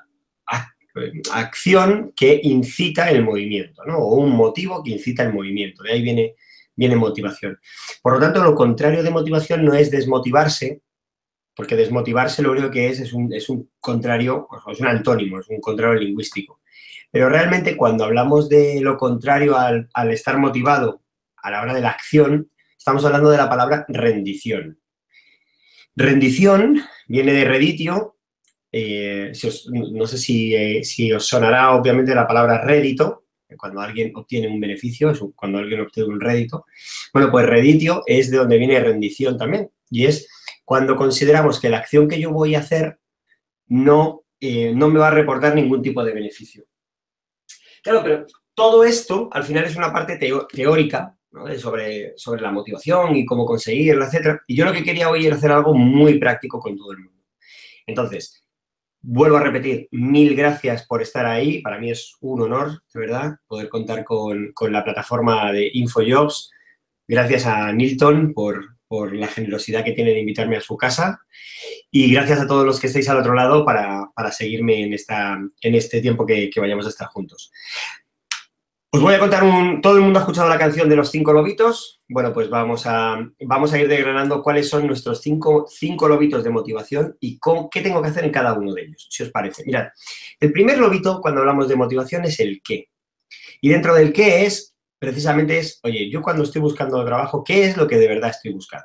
acción que incita el movimiento, ¿no? O un motivo que incita el movimiento. De ahí viene motivación. Por lo tanto, lo contrario de motivación no es desmotivarse, porque desmotivarse lo único que es un contrario, es un antónimo, es un contrario lingüístico. Pero realmente cuando hablamos de lo contrario al estar motivado a la hora de la acción, estamos hablando de la palabra rendición. Rendición viene de reditio. No sé si os sonará obviamente la palabra rédito, cuando alguien obtiene un beneficio, cuando alguien obtiene un rédito. Bueno, pues reditio es de donde viene rendición también, y es cuando consideramos que la acción que yo voy a hacer no me va a reportar ningún tipo de beneficio. Claro, pero todo esto al final es una parte teórica, ¿no? sobre la motivación y cómo conseguirla, etc. Y yo lo que quería hoy era hacer algo muy práctico con todo el mundo. Entonces, vuelvo a repetir, 1000 gracias por estar ahí. Para mí es un honor, de verdad, poder contar con la plataforma de InfoJobs. Gracias a Nilton por la generosidad que tiene de invitarme a su casa. Y gracias a todos los que estáis al otro lado para seguirme en este tiempo que vayamos a estar juntos. Os voy a contar ¿todo el mundo ha escuchado la canción de los 5 lobitos? Bueno, pues vamos a ir desgranando cuáles son nuestros cinco lobitos de motivación y qué tengo que hacer en cada uno de ellos, si os parece. Mirad, el primer lobito cuando hablamos de motivación es el qué. Y dentro del qué precisamente oye, yo cuando estoy buscando trabajo, ¿qué es lo que de verdad estoy buscando?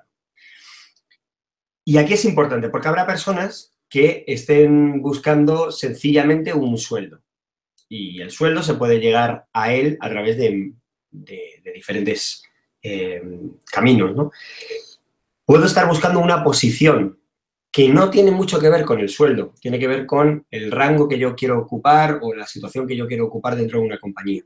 Y aquí es importante, porque habrá personas que estén buscando sencillamente un sueldo. Y el sueldo se puede llegar a él a través de diferentes caminos, ¿no? Puedo estar buscando una posición que no tiene mucho que ver con el sueldo, tiene que ver con el rango que yo quiero ocupar o la situación que yo quiero ocupar dentro de una compañía.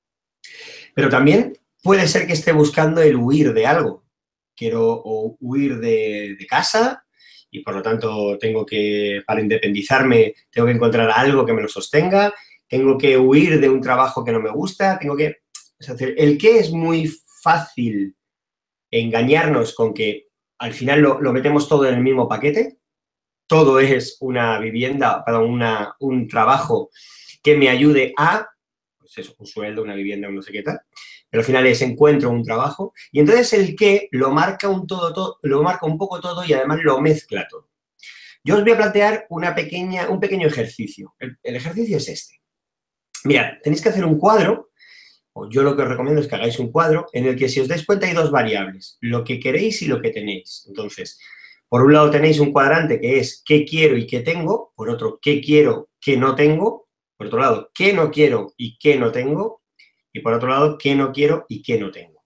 Pero también puede ser que esté buscando el huir de algo. Quiero huir de casa y, por lo tanto, para independizarme, tengo que encontrar algo que me lo sostenga. Tengo que huir de un trabajo que no me gusta, es decir, el qué es muy fácil engañarnos con que al final lo metemos todo en el mismo paquete, todo es una vivienda, perdón, un trabajo que me ayude a, pues eso, un sueldo, una vivienda, un no sé qué tal, pero al final encuentro un trabajo, y entonces el qué lo marca un poco todo y además lo mezcla todo. Yo os voy a plantear un pequeño ejercicio. El ejercicio es este. Mirad, tenéis que hacer un cuadro, o yo lo que os recomiendo es que hagáis un cuadro en el que, si os dais cuenta, hay dos variables, lo que queréis y lo que tenéis. Entonces, por un lado tenéis un cuadrante que es qué quiero y qué tengo, por otro, qué quiero, qué no tengo, por otro lado, qué no quiero y qué no tengo, y por otro lado, qué no quiero y qué no tengo.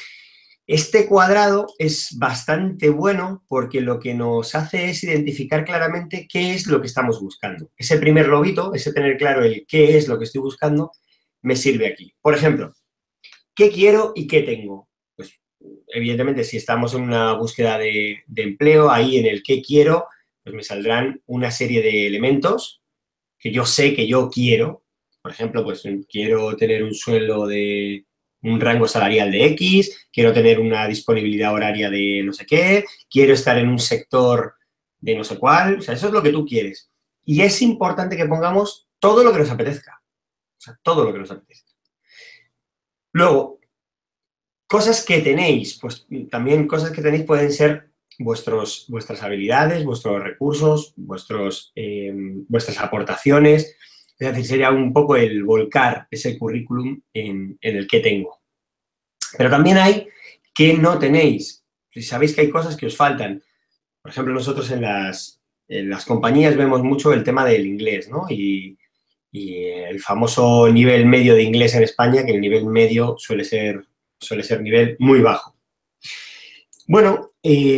Este cuadrado es bastante bueno porque lo que nos hace es identificar claramente qué es lo que estamos buscando. Ese primer lobito, ese tener claro el qué es lo que estoy buscando, me sirve aquí. Por ejemplo, ¿qué quiero y qué tengo? Pues, evidentemente, si estamos en una búsqueda de empleo, ahí en el qué quiero, pues me saldrán una serie de elementos que yo sé que yo quiero. Por ejemplo, pues quiero tener un sueldo de un rango salarial de X, quiero tener una disponibilidad horaria de no sé qué, quiero estar en un sector de no sé cuál, o sea, eso es lo que tú quieres. Y es importante que pongamos todo lo que nos apetezca, o sea, todo lo que nos apetezca. Luego, cosas que tenéis, pues también cosas que tenéis pueden ser vuestras habilidades, vuestros recursos, vuestras aportaciones. Es decir, sería un poco el volcar ese currículum en el que tengo. Pero también hay que no tenéis. Si sabéis que hay cosas que os faltan, Por ejemplo, nosotros en las compañías vemos mucho el tema del inglés, ¿no? Y el famoso nivel medio de inglés en España, que el nivel medio suele ser nivel muy bajo. Bueno,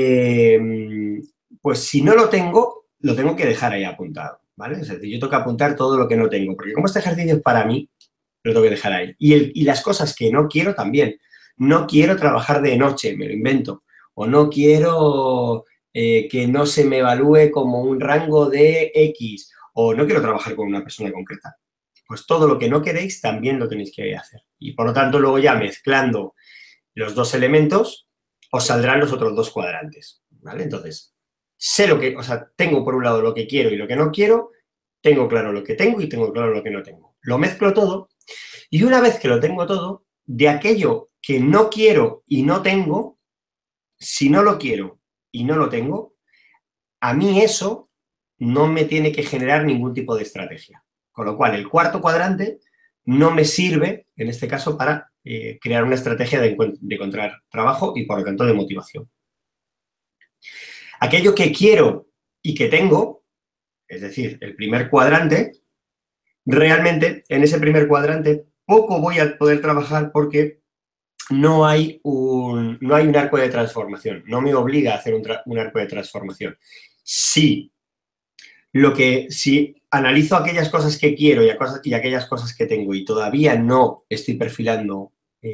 pues si no lo tengo que dejar ahí apuntado, ¿vale? Es decir, yo tengo que apuntar todo lo que no tengo, porque como este ejercicio es para mí, lo tengo que dejar ahí. Y las cosas que no quiero también. No quiero trabajar de noche, me lo invento. O no quiero que no se me evalúe como un rango de X. O no quiero trabajar con una persona concreta. Pues todo lo que no queréis también lo tenéis que hacer. Y por lo tanto, luego ya mezclando los dos elementos, os saldrán los otros dos cuadrantes, ¿vale? Entonces, sé lo que, o sea, tengo por un lado lo que quiero y lo que no quiero, tengo claro lo que tengo y tengo claro lo que no tengo. Lo mezclo todo y una vez que lo tengo todo, de aquello que no quiero y no tengo, si no lo quiero y no lo tengo, a mí eso no me tiene que generar ningún tipo de estrategia. Con lo cual, el cuarto cuadrante no me sirve, en este caso, para crear una estrategia de encontrar trabajo y, por lo tanto, de motivación. Aquello que quiero y que tengo, es decir, el primer cuadrante, realmente en ese primer cuadrante poco voy a poder trabajar porque no hay un arco de transformación, no me obliga a hacer un arco de transformación. Si analizo aquellas cosas que quiero y aquellas cosas que tengo y todavía no estoy perfilando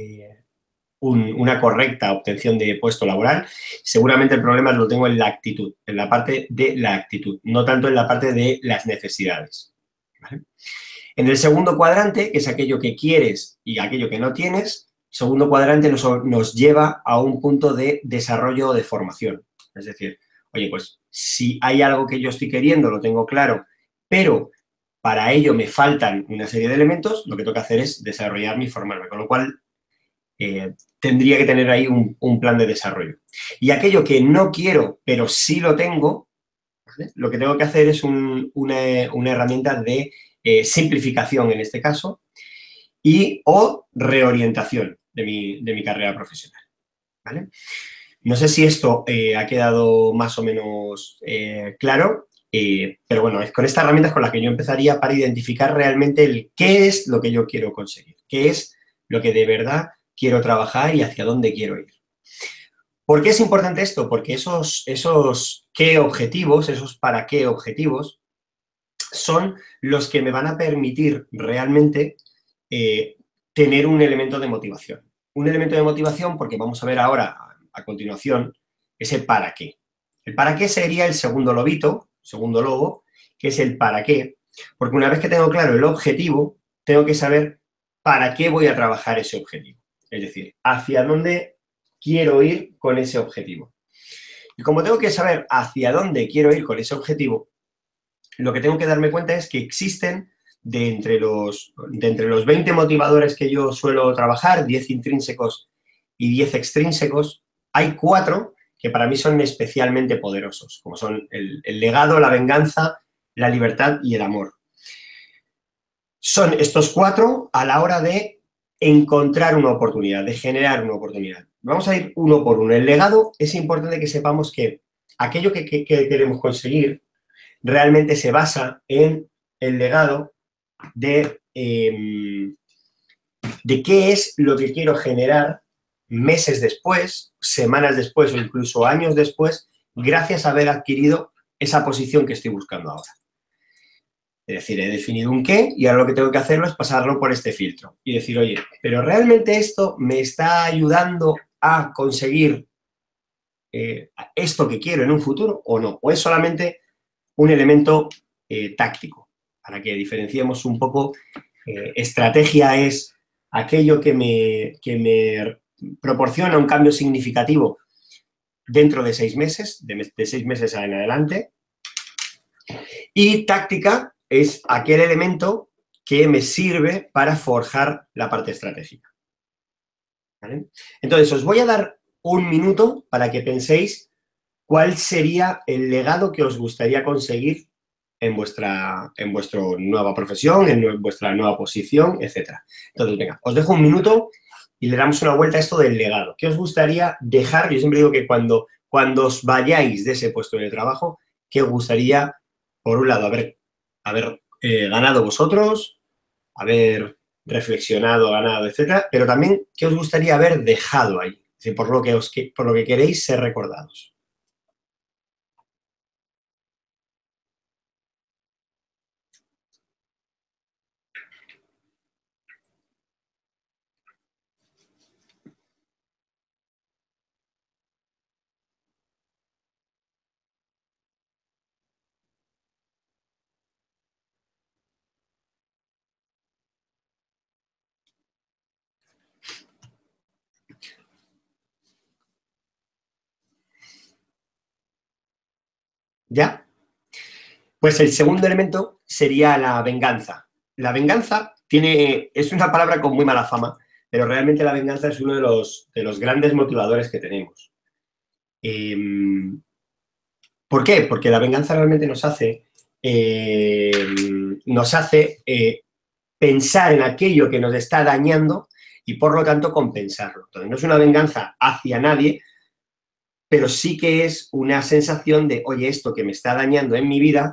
una correcta obtención de puesto laboral, seguramente el problema lo tengo en la actitud, en la parte de la actitud, no tanto en la parte de las necesidades, ¿vale? En el segundo cuadrante, que es aquello que quieres y aquello que no tienes, el segundo cuadrante nos lleva a un punto de desarrollo de formación. Es decir, oye, pues si hay algo que yo estoy queriendo, lo tengo claro, pero para ello me faltan una serie de elementos, lo que tengo que hacer es desarrollarme y formarme, con lo cual tendría que tener ahí un plan de desarrollo. Y aquello que no quiero, pero sí lo tengo, ¿vale? Lo que tengo que hacer es una herramienta de simplificación en este caso o reorientación de mi carrera profesional, ¿vale? No sé si esto ha quedado más o menos claro, pero bueno, es con estas herramientas con las que yo empezaría para identificar realmente qué es lo que yo quiero conseguir, qué es lo que de verdad quiero trabajar y hacia dónde quiero ir. ¿Por qué es importante esto? Porque esos qué objetivos, esos para qué objetivos, son los que me van a permitir realmente tener un elemento de motivación. Un elemento de motivación porque vamos a ver ahora, a continuación, ese para qué. El para qué sería el segundo lobo, que es el para qué, porque una vez que tengo claro el objetivo, tengo que saber para qué voy a trabajar ese objetivo. Es decir, hacia dónde quiero ir con ese objetivo. Y como tengo que saber hacia dónde quiero ir con ese objetivo, lo que tengo que darme cuenta es que existen de entre los 20 motivadores que yo suelo trabajar, 10 intrínsecos y 10 extrínsecos, hay 4 que para mí son especialmente poderosos, como son el legado, la venganza, la libertad y el amor. Son estos 4 a la hora de encontrar una oportunidad, de generar una oportunidad. Vamos a ir uno por uno. El legado, es importante que sepamos que aquello que queremos conseguir realmente se basa en el legado de qué es lo que quiero generar meses después, semanas después o incluso años después, gracias a haber adquirido esa posición que estoy buscando ahora. Es decir, he definido un qué y ahora lo que tengo que hacerlo es pasarlo por este filtro y decir, oye, ¿pero realmente esto me está ayudando a conseguir esto que quiero en un futuro o no? ¿O es solamente un elemento táctico? Para que diferenciemos un poco, estrategia es aquello que me proporciona un cambio significativo dentro de 6 meses, de 6 meses en adelante. Y táctica es aquel elemento que me sirve para forjar la parte estratégica, ¿vale? Entonces, os voy a dar un minuto para que penséis cuál sería el legado que os gustaría conseguir en vuestra nueva profesión, en vuestra nueva posición, etc. Entonces, venga, os dejo un minuto y le damos una vuelta a esto del legado. ¿Qué os gustaría dejar? Yo siempre digo que cuando cuando os vayáis de ese puesto de trabajo, ¿qué os gustaría, por un lado, haber ganado vosotros, haber reflexionado, ganado, etcétera, pero también qué os gustaría haber dejado ahí, es decir, por lo que queréis ser recordados? ¿Ya? Pues el segundo elemento sería la venganza. La venganza es una palabra con muy mala fama, pero realmente la venganza es uno de los grandes motivadores que tenemos. Eh, ¿Por qué? Porque la venganza realmente eh, nos hace pensar en aquello que nos está dañando y por lo tanto compensarlo. Entonces, no es una venganza hacia nadie, pero sí que es una sensación de, oye, esto que me está dañando en mi vida,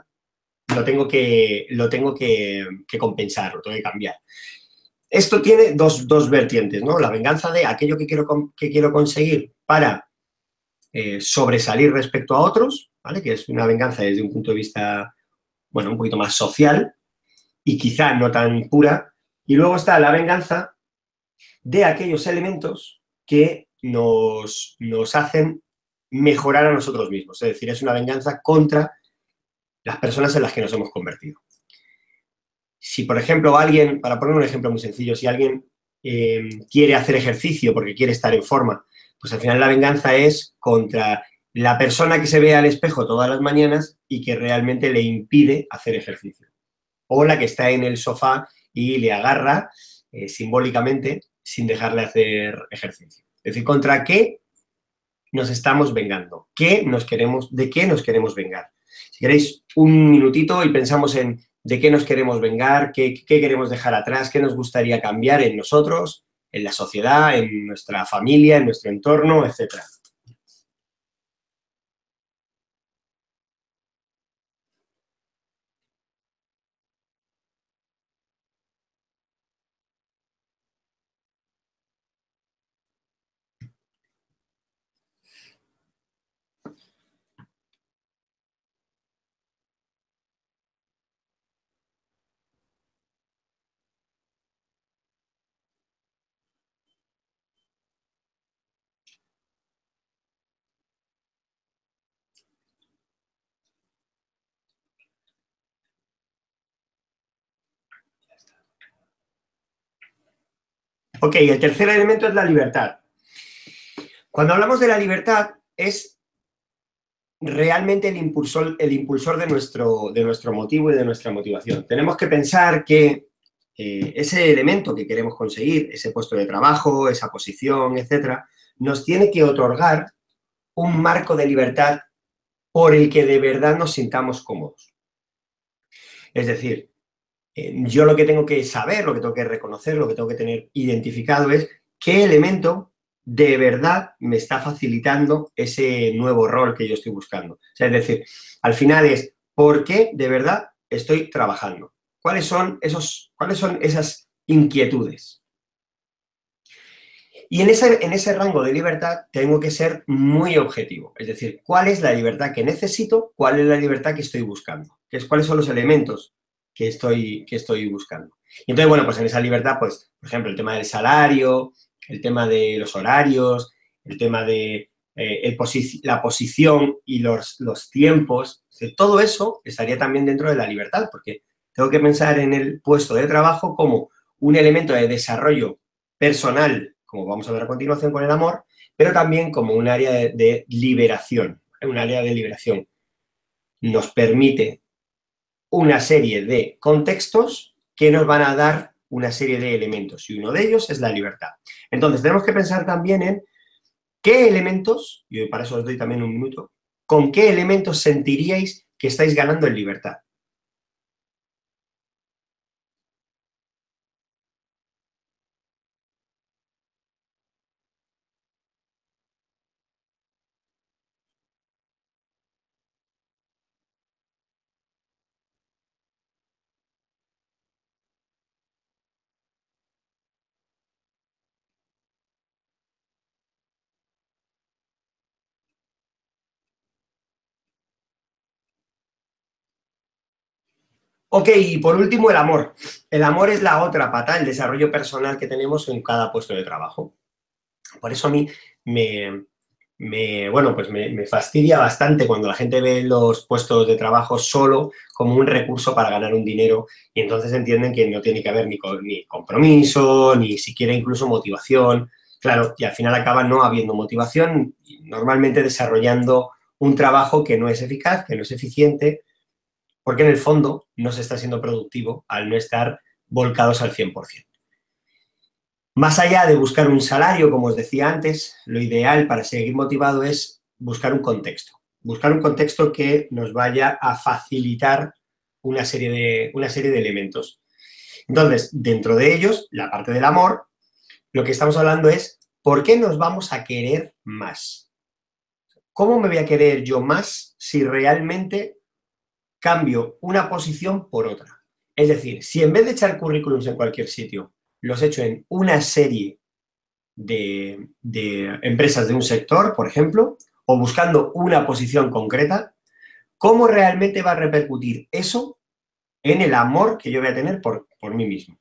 lo tengo que compensar, lo tengo que cambiar. Esto tiene dos vertientes, ¿no? La venganza de aquello que quiero conseguir para sobresalir respecto a otros, ¿vale? Que es una venganza desde un punto de vista, bueno, un poquito más social y quizá no tan pura. Y luego está la venganza de aquellos elementos que nos hacen mejorar a nosotros mismos. Es decir, es una venganza contra las personas en las que nos hemos convertido. Si, por ejemplo, alguien, para poner un ejemplo muy sencillo, si alguien quiere hacer ejercicio porque quiere estar en forma, pues al final la venganza es contra la persona que se ve al espejo todas las mañanas y que realmente le impide hacer ejercicio. O la que está en el sofá y le agarra simbólicamente sin dejarle hacer ejercicio. Es decir, ¿contra qué nos estamos vengando? ¿De qué nos queremos vengar? Si queréis un minutito y pensamos en de qué nos queremos vengar, qué queremos dejar atrás, qué nos gustaría cambiar en nosotros, en la sociedad, en nuestra familia, en nuestro entorno, etcétera. Ok, el tercer elemento es la libertad. Cuando hablamos de la libertad es realmente el impulsor de nuestro motivo y de nuestra motivación. Tenemos que pensar que ese elemento que queremos conseguir, ese puesto de trabajo, esa posición, etcétera, nos tiene que otorgar un marco de libertad por el que de verdad nos sintamos cómodos. Es decir, yo lo que tengo que saber, lo que tengo que reconocer, lo que tengo que tener identificado es qué elemento de verdad me está facilitando ese nuevo rol que yo estoy buscando. O sea, es decir, al final es por qué de verdad estoy trabajando. Cuáles son esas inquietudes? Y en ese rango de libertad tengo que ser muy objetivo. Es decir, ¿cuál es la libertad que necesito? ¿Cuál es la libertad que estoy buscando? ¿Cuáles son los elementos que estoy buscando? Y entonces, bueno, pues en esa libertad, pues, por ejemplo, el tema del salario, el tema de los horarios, el tema de la posición y los tiempos, todo eso estaría también dentro de la libertad, porque tengo que pensar en el puesto de trabajo como un elemento de desarrollo personal, como vamos a ver a continuación con el amor, pero también como un área de liberación. Un área de liberación nos permite una serie de contextos que nos van a dar una serie de elementos y uno de ellos es la libertad. Entonces tenemos que pensar también en qué elementos, y para eso os doy también un minuto, con qué elementos sentiríais que estáis ganando en libertad. Ok, y por último, el amor. El amor es la otra pata, el desarrollo personal que tenemos en cada puesto de trabajo. Por eso a mí me fastidia bastante cuando la gente ve los puestos de trabajo solo como un recurso para ganar un dinero y entonces entienden que no tiene que haber ni compromiso, ni siquiera incluso motivación. Claro, y al final acaba no habiendo motivación, normalmente desarrollando un trabajo que no es eficaz, que no es eficiente, porque en el fondo no se está siendo productivo al no estar volcados al 100%. Más allá de buscar un salario, como os decía antes, lo ideal para seguir motivado es buscar un contexto. Buscar un contexto que nos vaya a facilitar una serie de elementos. Entonces, dentro de ellos, la parte del amor, lo que estamos hablando es ¿por qué nos vamos a querer más? ¿Cómo me voy a querer yo más si realmente cambio una posición por otra? Es decir, si en vez de echar currículums en cualquier sitio, los echo en una serie de empresas de un sector, por ejemplo, o buscando una posición concreta, ¿cómo realmente va a repercutir eso en el amor que yo voy a tener por mí mismo?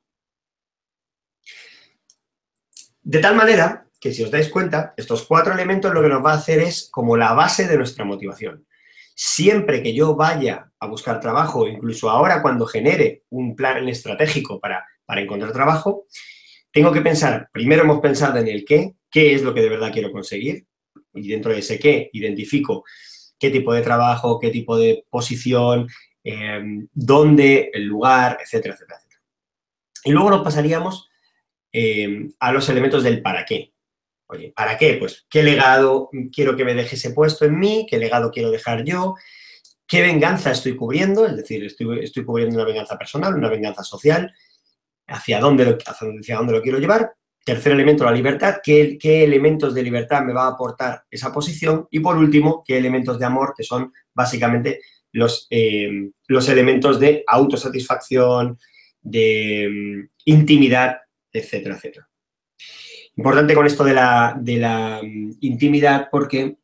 De tal manera que, si os dais cuenta, estos 4 elementos lo que nos va a hacer es como la base de nuestra motivación. Siempre que yo vaya a buscar trabajo, incluso ahora cuando genere un plan estratégico para encontrar trabajo, tengo que pensar, primero hemos pensado en el qué es lo que de verdad quiero conseguir, y dentro de ese qué identifico qué tipo de trabajo, qué tipo de posición, dónde, el lugar, etcétera, etcétera, etcétera. Y luego nos pasaríamos a los elementos del para qué. Oye, ¿para qué? Pues, ¿qué legado quiero que me deje ese puesto en mí? ¿Qué legado quiero dejar yo? ¿Qué venganza estoy cubriendo? Es decir, estoy cubriendo una venganza personal, una venganza social. ¿Hacia dónde lo quiero llevar? Tercer elemento, la libertad. ¿Qué elementos de libertad me va a aportar esa posición? Y por último, ¿qué elementos de amor? Que son básicamente los elementos de autosatisfacción, de intimidad, etcétera, etcétera. Importante con esto de la intimidad porque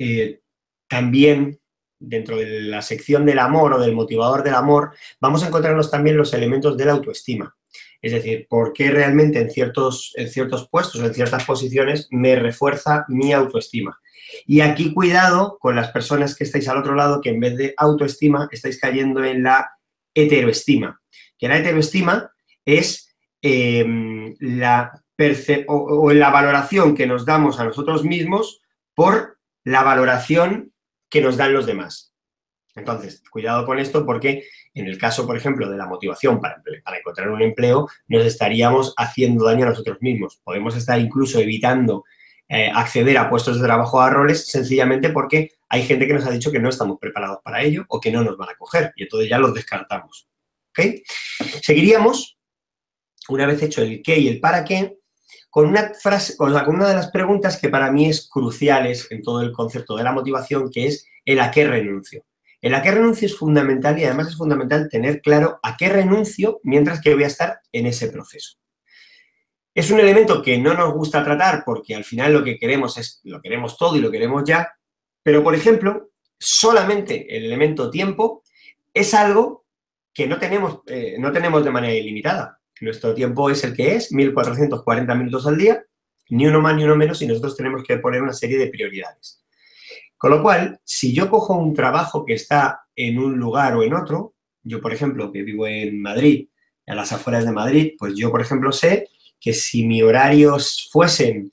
también dentro de la sección del amor o del motivador del amor vamos a encontrarnos también los elementos de la autoestima. Es decir, por qué realmente en ciertos puestos, en ciertas posiciones, me refuerza mi autoestima. Y aquí cuidado con las personas que estáis al otro lado, que en vez de autoestima estáis cayendo en la heteroestima. Que la heteroestima es en la valoración que nos damos a nosotros mismos por la valoración que nos dan los demás. Entonces, cuidado con esto porque en el caso, por ejemplo, de la motivación para encontrar un empleo, nos estaríamos haciendo daño a nosotros mismos. Podemos estar incluso evitando acceder a puestos de trabajo, a roles, sencillamente porque hay gente que nos ha dicho que no estamos preparados para ello o que no nos van a coger y entonces ya los descartamos. ¿Okay? Seguiríamos, una vez hecho el qué y el para qué, con una frase, con una de las preguntas que para mí es cruciales en todo el concepto de la motivación, que es el a qué renuncio. El a qué renuncio es fundamental y además es fundamental tener claro a qué renuncio mientras que voy a estar en ese proceso. Es un elemento que no nos gusta tratar porque al final lo que queremos es, lo queremos todo y lo queremos ya, pero por ejemplo, solamente el elemento tiempo es algo que no tenemos de manera ilimitada. Nuestro tiempo es el que es, 1440 minutos al día, ni uno más ni uno menos, y nosotros tenemos que poner una serie de prioridades. Con lo cual, si yo cojo un trabajo que está en un lugar o en otro, yo, por ejemplo, que vivo en Madrid, a las afueras de Madrid, pues yo, por ejemplo, sé que si mi horario fuesen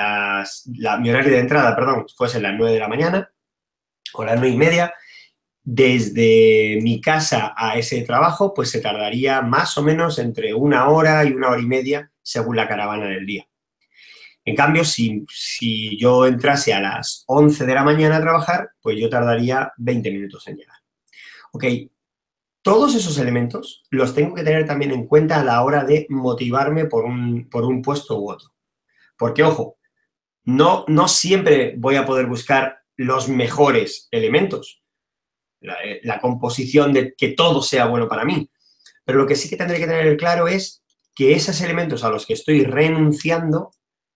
mi horario de entrada, perdón, fuesen las 9 de la mañana o las 9:30, desde mi casa a ese trabajo, pues se tardaría más o menos entre 1 hora y 1 hora y media, según la caravana del día. En cambio, si yo entrase a las 11 de la mañana a trabajar, pues yo tardaría 20 minutos en llegar. Ok, todos esos elementos los tengo que tener también en cuenta a la hora de motivarme por un puesto u otro. Porque, ojo, no siempre voy a poder buscar los mejores elementos, la composición de que todo sea bueno para mí. Pero lo que sí que tendré que tener claro es que esos elementos a los que estoy renunciando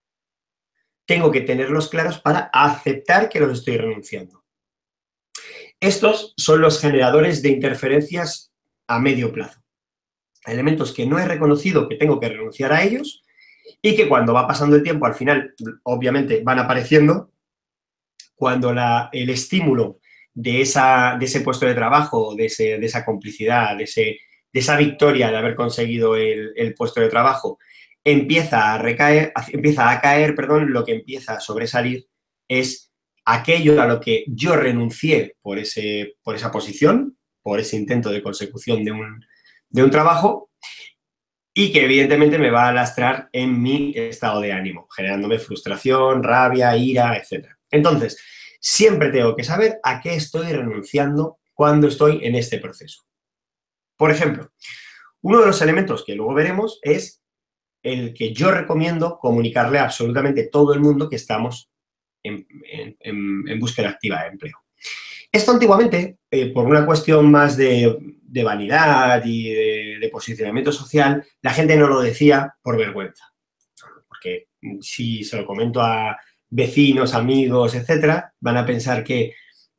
tengo que tenerlos claros para aceptar que los estoy renunciando. Estos son los generadores de interferencias a medio plazo. Elementos que no he reconocido que tengo que renunciar a ellos y que cuando va pasando el tiempo, al final, obviamente, van apareciendo cuando el estímulo de ese puesto de trabajo, de esa complicidad, de esa victoria de haber conseguido el puesto de trabajo, empieza a caer, lo que empieza a sobresalir es aquello a lo que yo renuncié por esa posición, por ese intento de consecución de un trabajo, y que evidentemente me va a lastrar en mi estado de ánimo, generándome frustración, rabia, ira, etc. Entonces, siempre tengo que saber a qué estoy renunciando cuando estoy en este proceso. Por ejemplo, uno de los elementos que luego veremos es el que yo recomiendo comunicarle a absolutamente todo el mundo que estamos en búsqueda activa de empleo. Esto antiguamente, por una cuestión más de vanidad y de posicionamiento social, la gente no lo decía por vergüenza. Porque si se lo comento a vecinos, amigos, etcétera, van a pensar que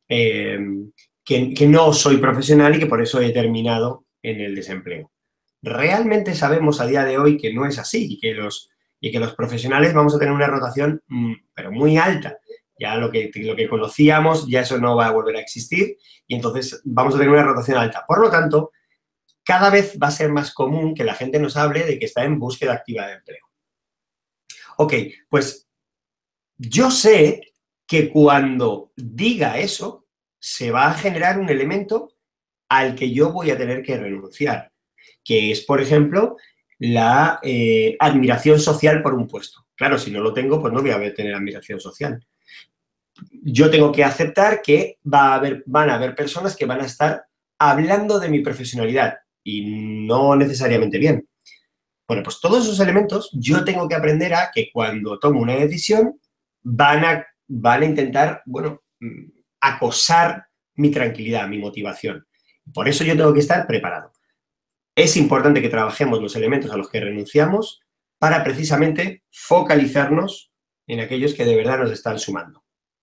no soy profesional y que por eso he terminado en el desempleo. Realmente sabemos a día de hoy que no es así y que los profesionales vamos a tener una rotación pero muy alta. Ya lo que conocíamos, ya eso no va a volver a existir y entonces vamos a tener una rotación alta. Por lo tanto, cada vez va a ser más común que la gente nos hable de que está en búsqueda activa de empleo. Ok, pues yo sé que cuando diga eso, se va a generar un elemento al que yo voy a tener que renunciar, que es, por ejemplo, la admiración social por un puesto. Claro, si no lo tengo, pues no voy a tener admiración social. Yo tengo que aceptar que van a haber personas que van a estar hablando de mi profesionalidad y no necesariamente bien. Bueno, pues todos esos elementos yo tengo que aprender a que cuando tomo una decisión van a intentar, acosar mi tranquilidad, mi motivación. Por eso yo tengo que estar preparado. Es importante que trabajemos los elementos a los que renunciamos para precisamente focalizarnos en aquellos que de verdad nos están sumando.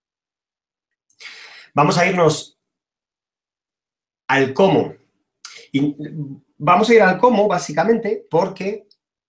Vamos a irnos al cómo. Y vamos a ir al cómo, básicamente, porque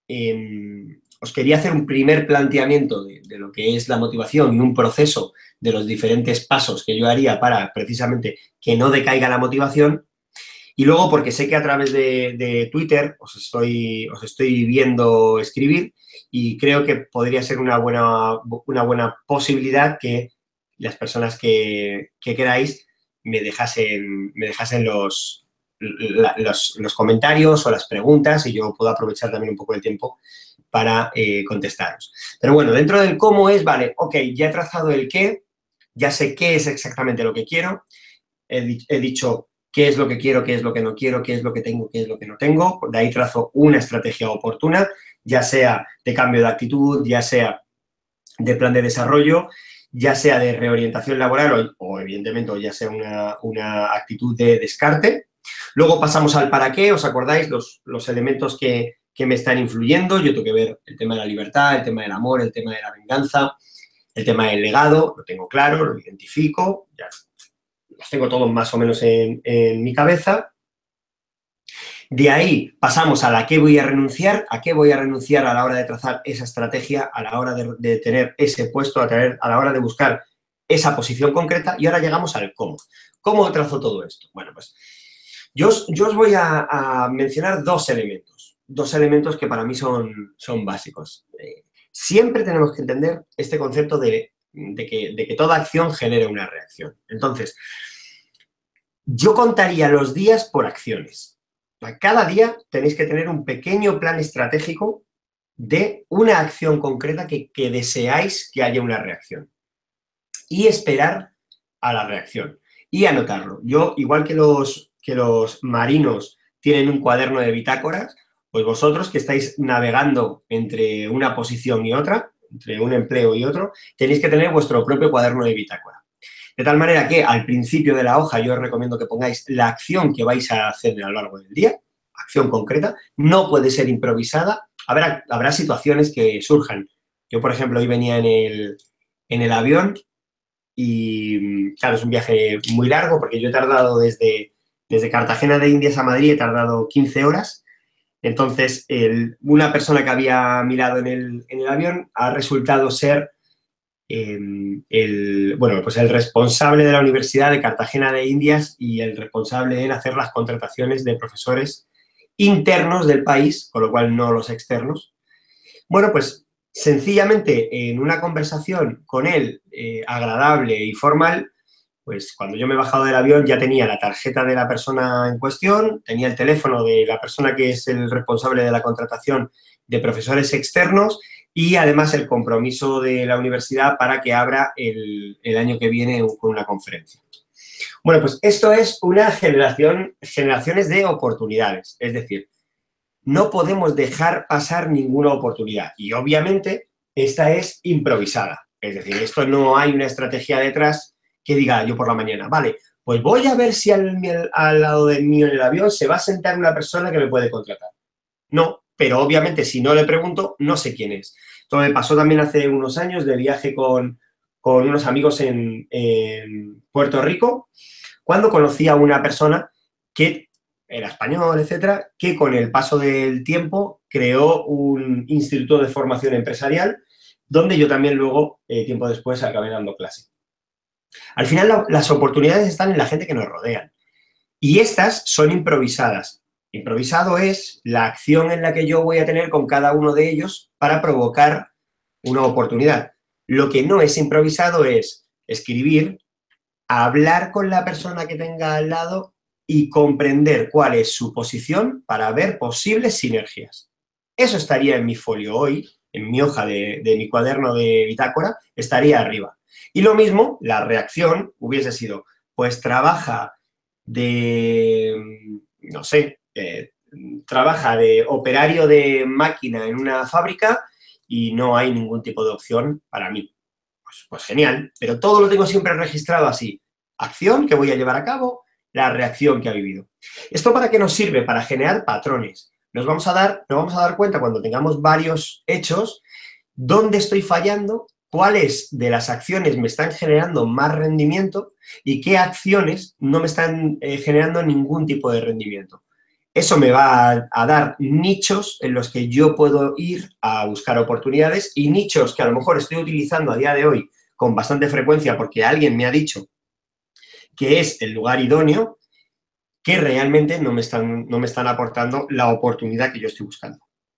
os quería hacer un primer planteamiento de lo que es la motivación y un proceso de los diferentes pasos que yo haría para precisamente que no decaiga la motivación. Y luego, porque sé que a través de Twitter os estoy viendo escribir y creo que podría ser una buena posibilidad que las personas que queráis me dejasen los comentarios o las preguntas y yo puedo aprovechar también un poco el tiempo para contestaros. Pero bueno, dentro del cómo es, vale, ok, ya he trazado el qué, ya sé qué es exactamente lo que quiero, he dicho qué es lo que quiero, qué es lo que no quiero, qué es lo que tengo, qué es lo que no tengo. De ahí trazo una estrategia oportuna, ya sea de cambio de actitud, ya sea de plan de desarrollo, ya sea de reorientación laboral o evidentemente, ya sea una actitud de descarte. Luego pasamos al para qué, ¿os acordáis? Los elementos que me están influyendo. Yo tengo que ver el tema de la libertad, el tema del amor, el tema de la venganza, el tema del legado, lo tengo claro, lo identifico, ya los tengo todos más o menos en mi cabeza. De ahí pasamos a la que voy a renunciar, a qué voy a renunciar a la hora de trazar esa estrategia, a la hora de tener ese puesto, a la hora de buscar esa posición concreta y ahora llegamos al cómo. ¿Cómo trazo todo esto? Bueno, pues yo os voy a mencionar dos elementos que para mí son básicos. Siempre tenemos que entender este concepto de que toda acción genera una reacción. Entonces, yo contaría los días por acciones. Cada día tenéis que tener un pequeño plan estratégico de una acción concreta que deseáis que haya una reacción. Y esperar a la reacción. Y anotarlo. Yo, igual que los marinos tienen un cuaderno de bitácoras, pues vosotros que estáis navegando entre una posición y otra, entre un empleo y otro, tenéis que tener vuestro propio cuaderno de bitácora. De tal manera que al principio de la hoja yo os recomiendo que pongáis la acción que vais a hacer a lo largo del día, acción concreta, no puede ser improvisada, habrá situaciones que surjan. Yo, por ejemplo, hoy venía en el avión y, claro, es un viaje muy largo porque yo he tardado desde Desde Cartagena de Indias a Madrid he tardado 15 horas. Entonces, una persona que había a mi lado en el avión ha resultado ser pues el responsable de la Universidad de Cartagena de Indias y el responsable en hacer las contrataciones de profesores internos del país, con lo cual no los externos. Bueno, pues sencillamente en una conversación con él agradable y formal, pues cuando yo me he bajado del avión ya tenía la tarjeta de la persona en cuestión, tenía el teléfono de la persona que es el responsable de la contratación de profesores externos y además el compromiso de la universidad para que abra el año que viene con una conferencia. Bueno, pues esto es una generaciones de oportunidades, es decir, no podemos dejar pasar ninguna oportunidad y obviamente esta es improvisada, es decir, esto no hay una estrategia detrás que diga yo por la mañana, vale, pues voy a ver si al lado de mí en el avión se va a sentar una persona que me puede contratar. No, pero obviamente si no le pregunto, no sé quién es. Esto me pasó también hace unos años de viaje con unos amigos en Puerto Rico, cuando conocí a una persona que era español, etcétera, que con el paso del tiempo creó un instituto de formación empresarial donde yo también luego, tiempo después, acabé dando clase. Al final, las oportunidades están en la gente que nos rodea y estas son improvisadas. Improvisado es la acción en la que yo voy a tener con cada uno de ellos para provocar una oportunidad. Lo que no es improvisado es escribir, hablar con la persona que tenga al lado y comprender cuál es su posición para ver posibles sinergias. Eso estaría en mi folio hoy, en mi hoja de mi cuaderno de bitácora, estaría arriba. Y lo mismo, la reacción hubiese sido, pues trabaja de, no sé, trabaja de operario de máquina en una fábrica y no hay ningún tipo de opción para mí. Pues genial, pero todo lo tengo siempre registrado así. Acción que voy a llevar a cabo, la reacción que ha vivido. ¿Esto para qué nos sirve? Para generar patrones. Nos vamos a dar cuenta cuando tengamos varios hechos dónde estoy fallando, cuáles de las acciones me están generando más rendimiento y qué acciones no me están generando ningún tipo de rendimiento. Eso me va a dar nichos en los que yo puedo ir a buscar oportunidades y nichos que a lo mejor estoy utilizando a día de hoy con bastante frecuencia porque alguien me ha dicho que es el lugar idóneo, que realmente no me están aportando la oportunidad que yo estoy buscando.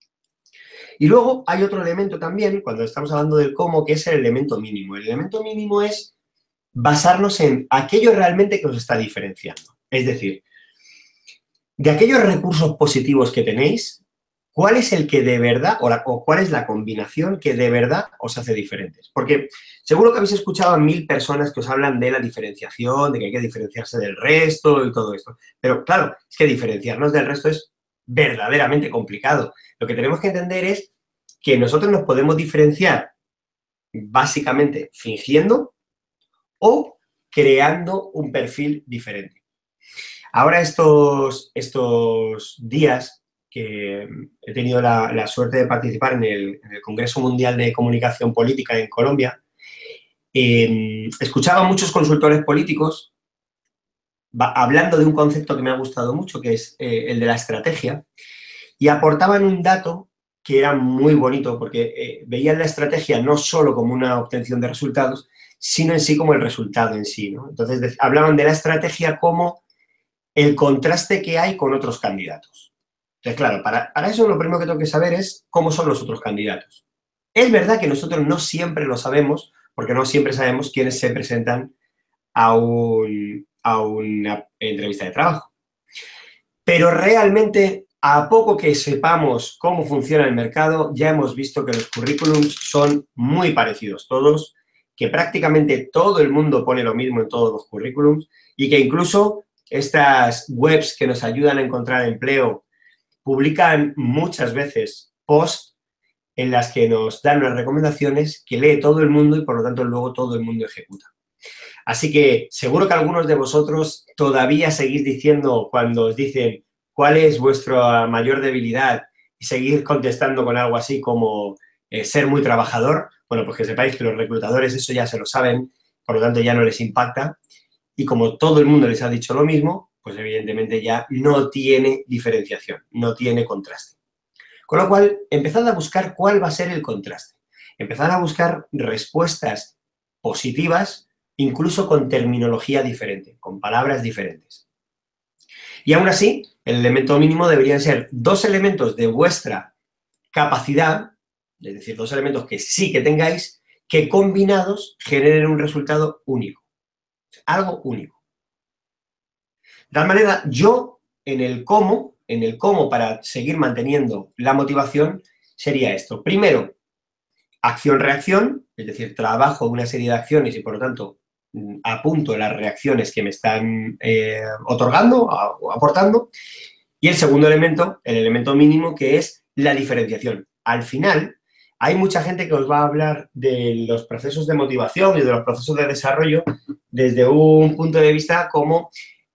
Y luego hay otro elemento también, cuando estamos hablando del cómo, que es el elemento mínimo. El elemento mínimo es basarnos en aquello realmente que os está diferenciando. Es decir, de aquellos recursos positivos que tenéis, ¿cuál es el que de verdad, o cuál es la combinación que de verdad os hace diferentes? Porque seguro que habéis escuchado a 1000 personas que os hablan de la diferenciación, de que hay que diferenciarse del resto y todo esto. Pero claro, es que diferenciarnos del resto es verdaderamente complicado. Lo que tenemos que entender es que nosotros nos podemos diferenciar básicamente fingiendo o creando un perfil diferente. Ahora estos días que he tenido la suerte de participar en el Congreso Mundial de Comunicación Política en Colombia, escuchaba a muchos consultores políticos hablando de un concepto que me ha gustado mucho, que es el de la estrategia, y aportaban un dato que era muy bonito, porque veían la estrategia no solo como una obtención de resultados, sino en sí como el resultado en sí, ¿no? Entonces, hablaban de la estrategia como el contraste que hay con otros candidatos. Entonces, claro, para eso lo primero que tengo que saber es cómo son los otros candidatos. Es verdad que nosotros no siempre lo sabemos, porque no siempre sabemos quiénes se presentan a una entrevista de trabajo. Pero realmente, a poco que sepamos cómo funciona el mercado, ya hemos visto que los currículums son muy parecidos todos, que prácticamente todo el mundo pone lo mismo en todos los currículums y que incluso estas webs que nos ayudan a encontrar empleo publican muchas veces posts en las que nos dan unas recomendaciones que lee todo el mundo y por lo tanto luego todo el mundo ejecuta. Así que seguro que algunos de vosotros todavía seguís diciendo cuando os dicen cuál es vuestra mayor debilidad y seguir contestando con algo así como ser muy trabajador. Bueno, pues que sepáis que los reclutadores eso ya se lo saben, por lo tanto ya no les impacta. Y como todo el mundo les ha dicho lo mismo, pues evidentemente ya no tiene diferenciación, no tiene contraste. Con lo cual, empezad a buscar cuál va a ser el contraste. Empezad a buscar respuestas positivas, incluso con terminología diferente, con palabras diferentes. Y aún así, el elemento mínimo deberían ser 2 elementos de vuestra capacidad, es decir, 2 elementos que sí que tengáis, que combinados generen un resultado único. Algo único. De tal manera, yo en el cómo para seguir manteniendo la motivación, sería esto. Primero, acción-reacción, es decir, trabajo una serie de acciones y por lo tanto apunto las reacciones que me están otorgando o aportando. Y el segundo elemento, el elemento mínimo, que es la diferenciación. Al final, hay mucha gente que os va a hablar de los procesos de motivación y de los procesos de desarrollo desde un punto de vista como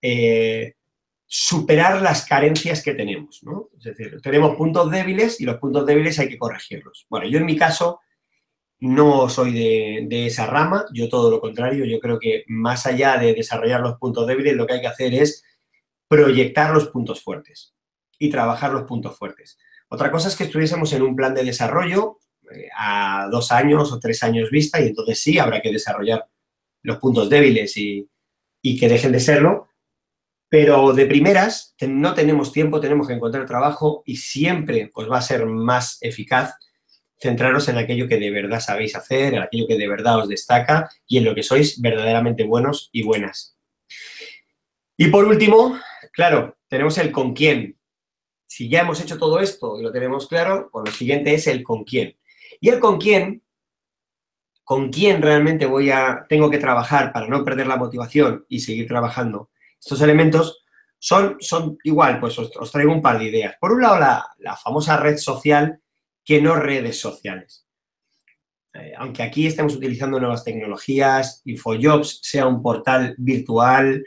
superar las carencias que tenemos, ¿no? Es decir, tenemos puntos débiles y los puntos débiles hay que corregirlos. Bueno, yo en mi caso no soy de esa rama, yo todo lo contrario, yo creo que más allá de desarrollar los puntos débiles, lo que hay que hacer es proyectar los puntos fuertes y trabajar los puntos fuertes. Otra cosa es que estuviésemos en un plan de desarrollo a 2 años o 3 años vista y entonces sí habrá que desarrollar los puntos débiles y que dejen de serlo, pero de primeras no tenemos tiempo, tenemos que encontrar trabajo y siempre pues, va a ser más eficaz centraros en aquello que de verdad sabéis hacer, en aquello que de verdad os destaca y en lo que sois verdaderamente buenos y buenas. Y por último, claro, tenemos el con quién. Si ya hemos hecho todo esto y lo tenemos claro, pues lo siguiente es el con quién. Y el con quién realmente tengo que trabajar para no perder la motivación y seguir trabajando. Estos elementos son igual, pues os traigo un par de ideas. Por un lado, la famosa red social, que no redes sociales. Aunque aquí estemos utilizando nuevas tecnologías, InfoJobs sea un portal virtual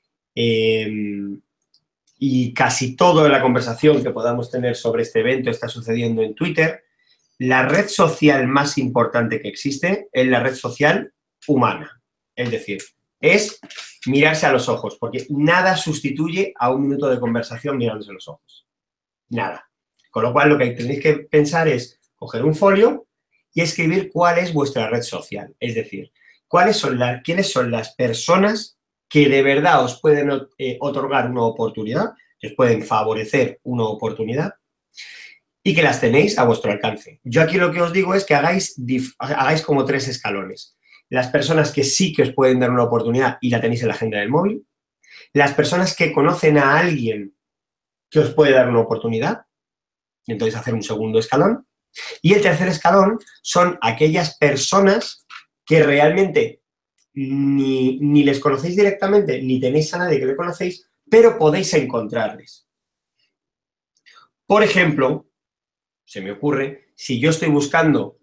y casi toda la conversación que podamos tener sobre este evento está sucediendo en Twitter, la red social más importante que existe es la red social humana. Es decir, es mirarse a los ojos, porque nada sustituye a un minuto de conversación mirándose a los ojos. Nada. Con lo cual, lo que tenéis que pensar es coger un folio y escribir cuál es vuestra red social. Es decir, quiénes son las personas que de verdad os pueden otorgar una oportunidad, que os pueden favorecer una oportunidad y que las tenéis a vuestro alcance. Yo aquí lo que os digo es que hagáis como 3 escalones. Las personas que sí que os pueden dar una oportunidad y la tenéis en la agenda del móvil. Las personas que conocen a alguien que os puede dar una oportunidad. Y entonces hacer un segundo escalón. Y el tercer escalón son aquellas personas que realmente ni les conocéis directamente, ni tenéis a nadie que le conocéis, pero podéis encontrarles. Por ejemplo, se me ocurre, si yo estoy buscando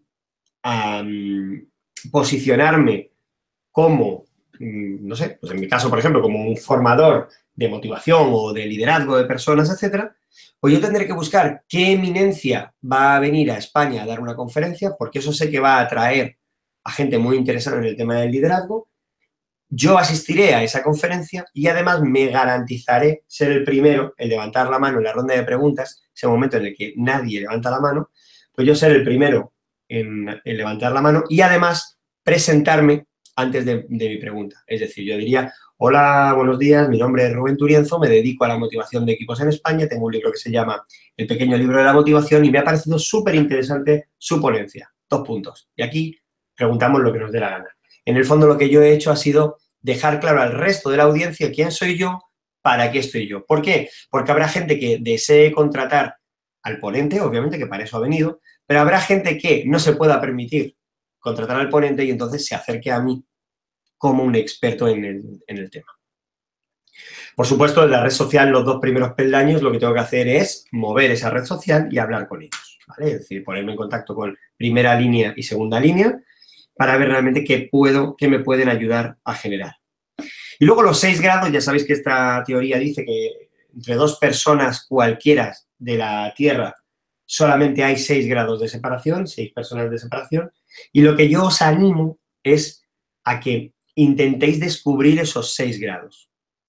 posicionarme como, no sé, pues en mi caso, por ejemplo, como un formador de motivación o de liderazgo de personas, etcétera, pues yo tendré que buscar qué eminencia va a venir a España a dar una conferencia, porque eso sé que va a atraer a gente muy interesada en el tema del liderazgo. Yo asistiré a esa conferencia y además me garantizaré ser el primero en levantar la mano en la ronda de preguntas, ese momento en el que nadie levanta la mano, pues yo ser el primero en levantar la mano y además presentarme antes de mi pregunta. Es decir, yo diría, hola, buenos días, mi nombre es Rubén Turienzo, me dedico a la motivación de equipos en España, tengo un libro que se llama El pequeño libro de la motivación y me ha parecido súper interesante su ponencia. 2 puntos. Y aquí preguntamos lo que nos dé la gana. En el fondo lo que yo he hecho ha sido dejar claro al resto de la audiencia quién soy yo, para qué estoy yo. ¿Por qué? Porque habrá gente que desee contratar al ponente, obviamente que para eso ha venido, pero habrá gente que no se pueda permitir contratar al ponente y entonces se acerque a mí como un experto en el tema. Por supuesto, en la red social, los 2 primeros peldaños, lo que tengo que hacer es mover esa red social y hablar con ellos, ¿vale? Es decir, ponerme en contacto con primera línea y segunda línea para ver realmente qué me pueden ayudar a generar. Y luego los 6 grados, ya sabéis que esta teoría dice que entre 2 personas cualquiera de la Tierra solamente hay 6 grados de separación, 6 personas de separación, y lo que yo os animo es a que intentéis descubrir esos 6 grados.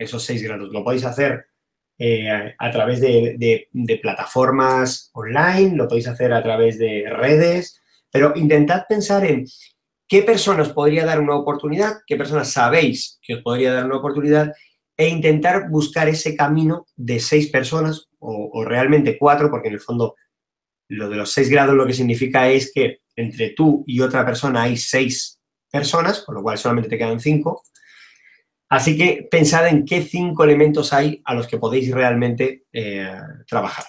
esos 6 grados. Lo podéis hacer a través de plataformas online, lo podéis hacer a través de redes, pero intentad pensar en qué persona os podría dar una oportunidad, qué personas sabéis que os podría dar una oportunidad e intentar buscar ese camino de 6 personas o realmente 4, porque en el fondo lo de los 6 grados lo que significa es que entre tú y otra persona hay 6 personas, con lo cual solamente te quedan 5. Así que pensad en qué 5 elementos hay a los que podéis realmente trabajar.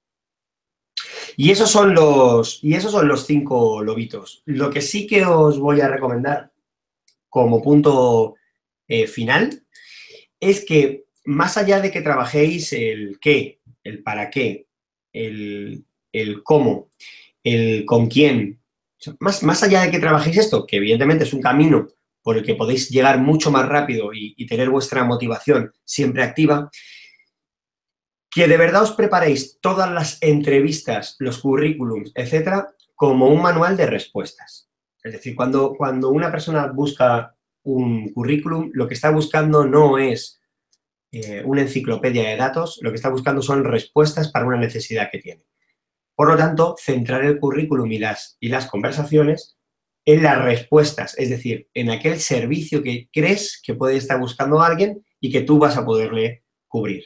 Y esos son los 5 lobitos. Lo que sí que os voy a recomendar como punto final es que más allá de que trabajéis el qué, el para qué, el cómo, el con quién, más allá de que trabajéis esto, que evidentemente es un camino por el que podéis llegar mucho más rápido y tener vuestra motivación siempre activa, que de verdad os preparéis todas las entrevistas, los currículums, etcétera, como un manual de respuestas. Es decir, cuando una persona busca un currículum, lo que está buscando no es una enciclopedia de datos, lo que está buscando son respuestas para una necesidad que tiene. Por lo tanto, centrar el currículum y las conversaciones en las respuestas, es decir, en aquel servicio que crees que puede estar buscando alguien y que tú vas a poderle cubrir.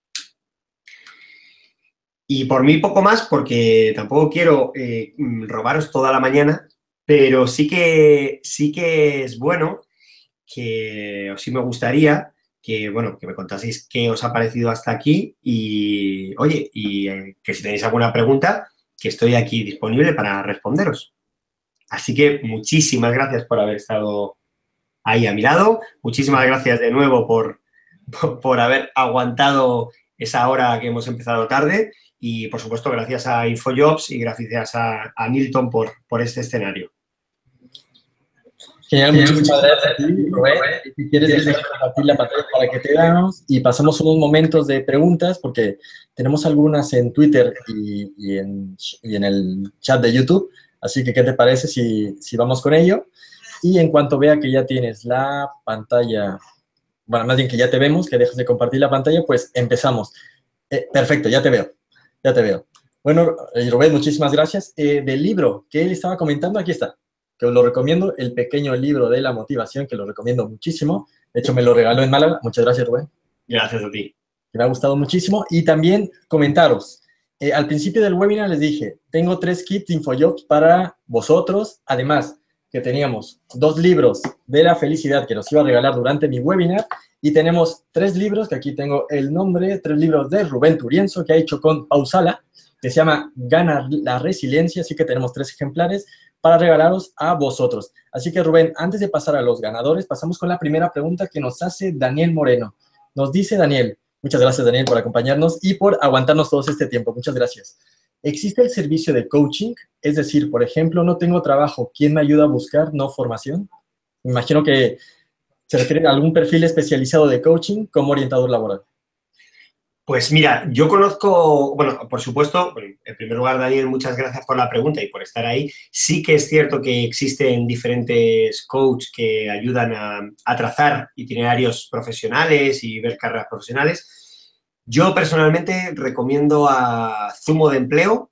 Y por mí poco más, porque tampoco quiero robaros toda la mañana, pero sí que es bueno que, o sí me gustaría que, bueno, que me contaseis qué os ha parecido hasta aquí y, oye, que si tenéis alguna pregunta, que estoy aquí disponible para responderos. Así que muchísimas gracias por haber estado ahí a mi lado. Muchísimas gracias de nuevo por haber aguantado esa hora que hemos empezado tarde y, por supuesto, gracias a InfoJobs y gracias a Nilton por este escenario. Genial, muchísimas gracias a ti, Rubén. Si quieres dejar compartir la pantalla para que te veamos y pasamos unos momentos de preguntas, porque tenemos algunas en Twitter y en el chat de YouTube. Así que, ¿qué te parece si vamos con ello? Y en cuanto vea que ya tienes la pantalla, bueno, más bien que ya te vemos, que dejas de compartir la pantalla, pues empezamos. Perfecto, ya te veo, ya te veo. Bueno, Rubén, muchísimas gracias. Del libro que él estaba comentando, aquí está, que os lo recomiendo, El pequeño libro de la motivación, que lo recomiendo muchísimo. De hecho, me lo regaló en Málaga. Muchas gracias, Rubén. Gracias a ti. Me ha gustado muchísimo. Y también comentaros. Al principio del webinar les dije, tengo 3 kits de InfoJobs para vosotros. Además, que teníamos 2 libros de la felicidad que los iba a regalar durante mi webinar. Y tenemos 3 libros, que aquí tengo el nombre, 3 libros de Rubén Turienzo, que ha hecho con Pausala, que se llama Ganar la Resiliencia. Así que tenemos 3 ejemplares para regalaros a vosotros. Así que, Rubén, antes de pasar a los ganadores, pasamos con la primera pregunta que nos hace Daniel Moreno. Nos dice Daniel, muchas gracias, Daniel, por acompañarnos y por aguantarnos todo este tiempo. Muchas gracias. ¿Existe el servicio de coaching? Es decir, por ejemplo, no tengo trabajo, ¿quién me ayuda a buscar? ¿No formación? Me imagino que se refiere a algún perfil especializado de coaching como orientador laboral. Pues mira, yo conozco, bueno, por supuesto, en primer lugar, Daniel, muchas gracias por la pregunta y por estar ahí. Sí que es cierto que existen diferentes coaches que ayudan a trazar itinerarios profesionales y ver carreras profesionales. Yo personalmente recomiendo a Zumo de Empleo,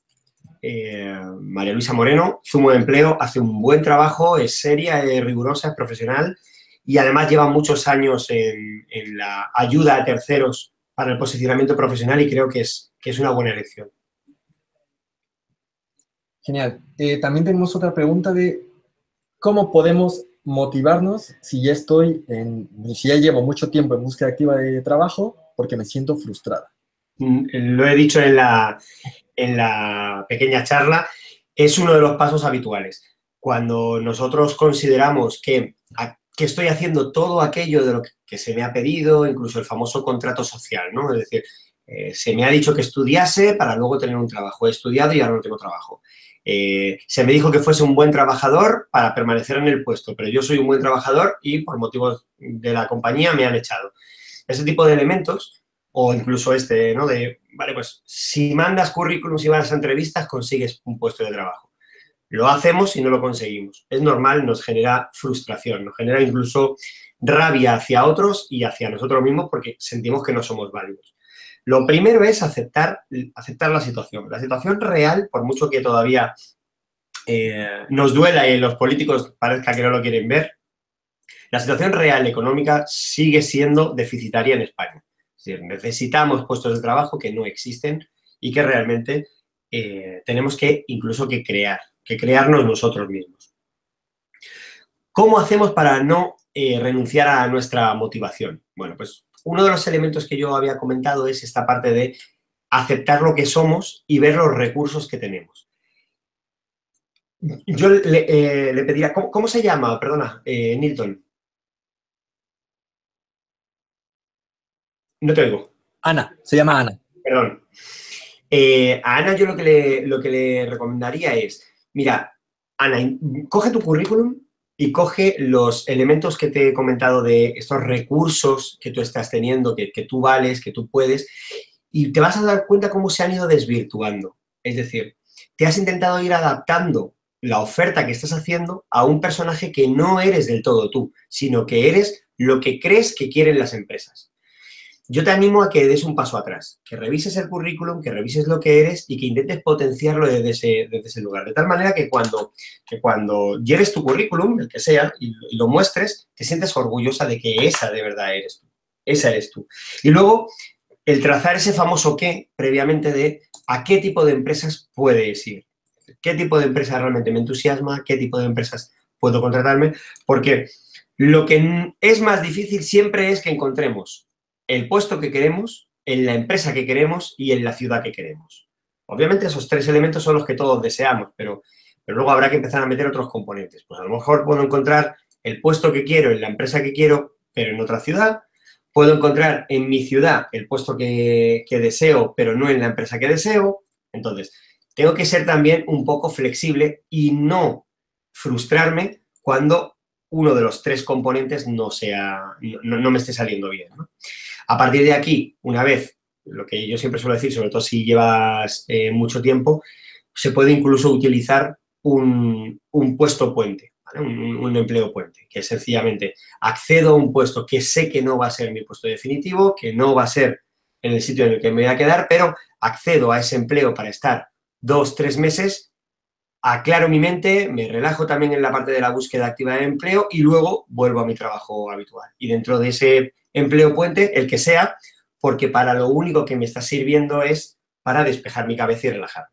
María Luisa Moreno. Zumo de Empleo hace un buen trabajo, es seria, es rigurosa, es profesional y además lleva muchos años en la ayuda a terceros para el posicionamiento profesional y creo que es una buena elección. Genial. También tenemos otra pregunta de cómo podemos motivarnos si ya llevo mucho tiempo en búsqueda activa de trabajo porque me siento frustrada. Lo he dicho en la pequeña charla, es uno de los pasos habituales. Cuando nosotros consideramos que estoy haciendo todo aquello de lo que se me ha pedido, incluso el famoso contrato social, ¿no? Es decir, se me ha dicho que estudiase para luego tener un trabajo. He estudiado y ahora no tengo trabajo. Se me dijo que fuese un buen trabajador para permanecer en el puesto, pero yo soy un buen trabajador y por motivos de la compañía me han echado. Ese tipo de elementos, o incluso ¿no? Vale, pues si mandas currículums y vas a entrevistas, consigues un puesto de trabajo. Lo hacemos y no lo conseguimos. Es normal, nos genera frustración, nos genera incluso rabia hacia otros y hacia nosotros mismos porque sentimos que no somos válidos. Lo primero es aceptar la situación. La situación real, por mucho que todavía nos duela y los políticos parezca que no lo quieren ver, la situación real económica sigue siendo deficitaria en España. Es decir, necesitamos puestos de trabajo que no existen y que realmente tenemos que incluso que crearnos nosotros mismos. ¿Cómo hacemos para no renunciar a nuestra motivación? Bueno, pues uno de los elementos que yo había comentado es esta parte de aceptar lo que somos y ver los recursos que tenemos. Yo le pediría, ¿cómo se llama? Perdona, Nilton. No te oigo. Ana, se llama Ana. Perdón. A Ana yo lo que le recomendaría es, mira, Ana, coge tu currículum y coge los elementos que te he comentado de estos recursos que tú estás teniendo, que tú vales, que tú puedes, y te vas a dar cuenta cómo se han ido desvirtuando. Es decir, te has intentado ir adaptando la oferta que estás haciendo a un personaje que no eres del todo tú, sino que eres lo que crees que quieren las empresas. Yo te animo a que des un paso atrás, que revises el currículum, que revises lo que eres y que intentes potenciarlo desde ese lugar. De tal manera que cuando lleves tu currículum, el que sea, y lo muestres, te sientes orgullosa de que esa de verdad eres tú. Esa eres tú. Y luego, el trazar ese famoso qué previamente de a qué tipo de empresas puedes ir. ¿Qué tipo de empresa realmente me entusiasma? ¿Qué tipo de empresas puedo contratarme? Porque lo que es más difícil siempre es que encontremos el puesto que queremos, en la empresa que queremos y en la ciudad que queremos. Obviamente esos tres elementos son los que todos deseamos, pero luego habrá que empezar a meter otros componentes. Pues a lo mejor puedo encontrar el puesto que quiero en la empresa que quiero, pero en otra ciudad. Puedo encontrar en mi ciudad el puesto que deseo, pero no en la empresa que deseo. Entonces, tengo que ser también un poco flexible y no frustrarme cuando uno de los tres componentes no me esté saliendo bien, ¿no? A partir de aquí, una vez, lo que yo siempre suelo decir, sobre todo si llevas mucho tiempo, se puede incluso utilizar un puesto puente, ¿vale? Un empleo puente, que es sencillamente accedo a un puesto que sé que no va a ser mi puesto definitivo, que no va a ser en el sitio en el que me voy a quedar, pero accedo a ese empleo para estar 2, 3 meses, aclaro mi mente, me relajo también en la parte de la búsqueda activa de empleo y luego vuelvo a mi trabajo habitual. Y dentro de ese empleo puente, el que sea, porque para lo único que me está sirviendo es para despejar mi cabeza y relajar.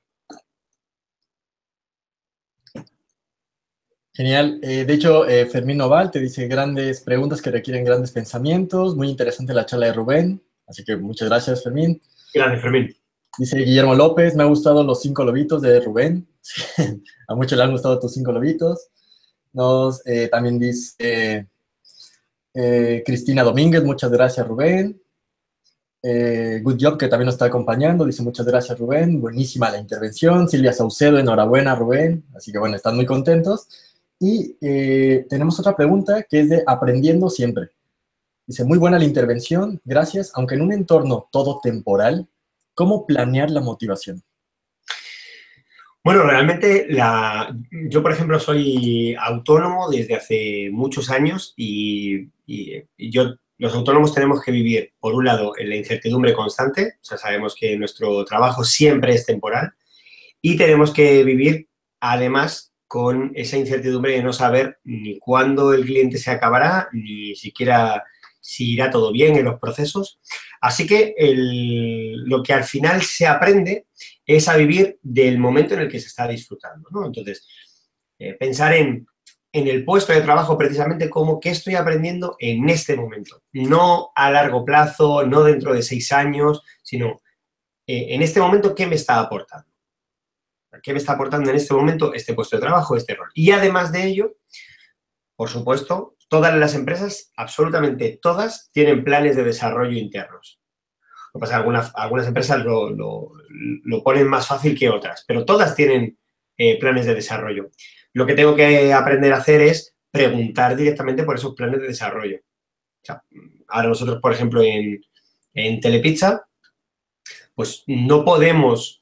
Genial. De hecho, Fermín Noval te dice grandes preguntas que requieren grandes pensamientos. Muy interesante la charla de Rubén. Así que muchas gracias, Fermín. Gracias, Fermín. Dice Guillermo López, me ha gustado los 5 lobitos de Rubén. A muchos le han gustado tus 5 lobitos. También dice Cristina Domínguez, muchas gracias, Rubén. Good Job, que también nos está acompañando, dice muchas gracias, Rubén. Buenísima la intervención. Silvia Saucedo, enhorabuena, Rubén. Así que bueno, están muy contentos. Y tenemos otra pregunta que es de Aprendiendo Siempre. Dice, muy buena la intervención, gracias. Aunque en un entorno todo temporal, ¿cómo planear la motivación? Bueno, realmente yo, por ejemplo, soy autónomo desde hace muchos años y los autónomos tenemos que vivir, por un lado, en la incertidumbre constante, o sea, sabemos que nuestro trabajo siempre es temporal, y tenemos que vivir, además, con esa incertidumbre de no saber ni cuándo el cliente se acabará, ni siquiera si irá todo bien en los procesos. Así que lo que al final se aprende es a vivir del momento en el que se está disfrutando, ¿no? Entonces, pensar en el puesto de trabajo precisamente como qué estoy aprendiendo en este momento, no a largo plazo, no dentro de 6 años, sino en este momento qué me está aportando. ¿Qué me está aportando en este momento este puesto de trabajo, este rol? Y además de ello, por supuesto, todas las empresas, absolutamente todas, tienen planes de desarrollo internos. Lo que pasa es que algunas empresas lo ponen más fácil que otras, pero todas tienen planes de desarrollo. Lo que tengo que aprender a hacer es preguntar directamente por esos planes de desarrollo. O sea, ahora nosotros, por ejemplo, en Telepizza, pues no podemos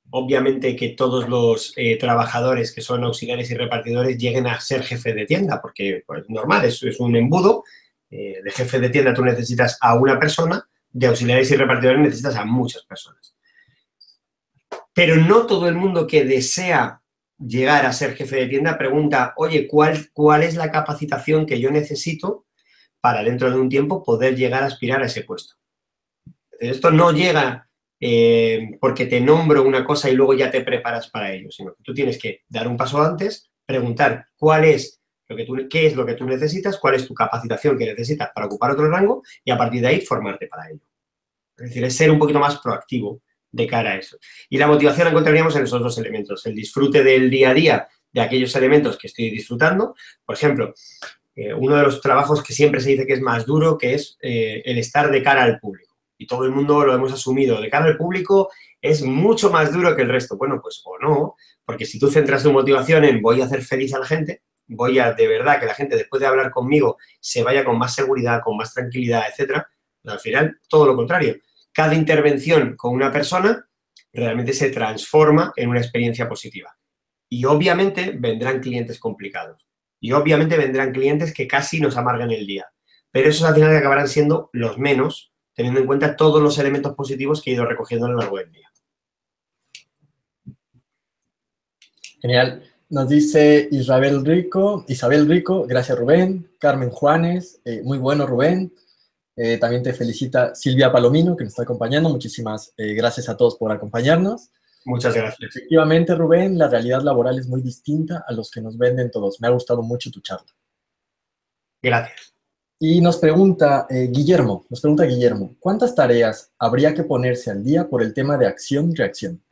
obviamente que todos los trabajadores que son auxiliares y repartidores lleguen a ser jefe de tienda, porque pues, normal, es un embudo. De jefe de tienda tú necesitas a una persona, de auxiliares y repartidores necesitas a muchas personas. Pero no todo el mundo que desea llegar a ser jefe de tienda pregunta, oye, ¿cuál es la capacitación que yo necesito para dentro de un tiempo poder llegar a aspirar a ese puesto? Esto no llega porque te nombro una cosa y luego ya te preparas para ello, sino que tú tienes que dar un paso antes, preguntar qué es lo que tú necesitas, cuál es tu capacitación que necesitas para ocupar otro rango y a partir de ahí formarte para ello. Es decir, es ser un poquito más proactivo de cara a eso. Y la motivación la encontraríamos en esos dos elementos, el disfrute del día a día de aquellos elementos que estoy disfrutando. Por ejemplo, uno de los trabajos que siempre se dice que es más duro, que es el estar de cara al público. Y todo el mundo lo hemos asumido. De cara al público es mucho más duro que el resto. Bueno, pues o no, porque si tú centras tu motivación en voy a hacer feliz a la gente, voy a de verdad que la gente después de hablar conmigo se vaya con más seguridad, con más tranquilidad, etcétera, pues al final todo lo contrario. Cada intervención con una persona realmente se transforma en una experiencia positiva. Y obviamente vendrán clientes complicados. Y obviamente vendrán clientes que casi nos amargan el día. Pero esos al final acabarán siendo los menos, teniendo en cuenta todos los elementos positivos que he ido recogiendo a lo largo del día. Genial. Nos dice Isabel Rico, gracias Rubén. Carmen Juanes, muy bueno Rubén. También te felicita Silvia Palomino, que nos está acompañando. Muchísimas gracias a todos por acompañarnos. Muchas gracias. Efectivamente, Rubén, la realidad laboral es muy distinta a los que nos venden todos. Me ha gustado mucho tu charla. Gracias. Y nos pregunta Guillermo, ¿cuántas tareas habría que ponerse al día por el tema de acción-reacción?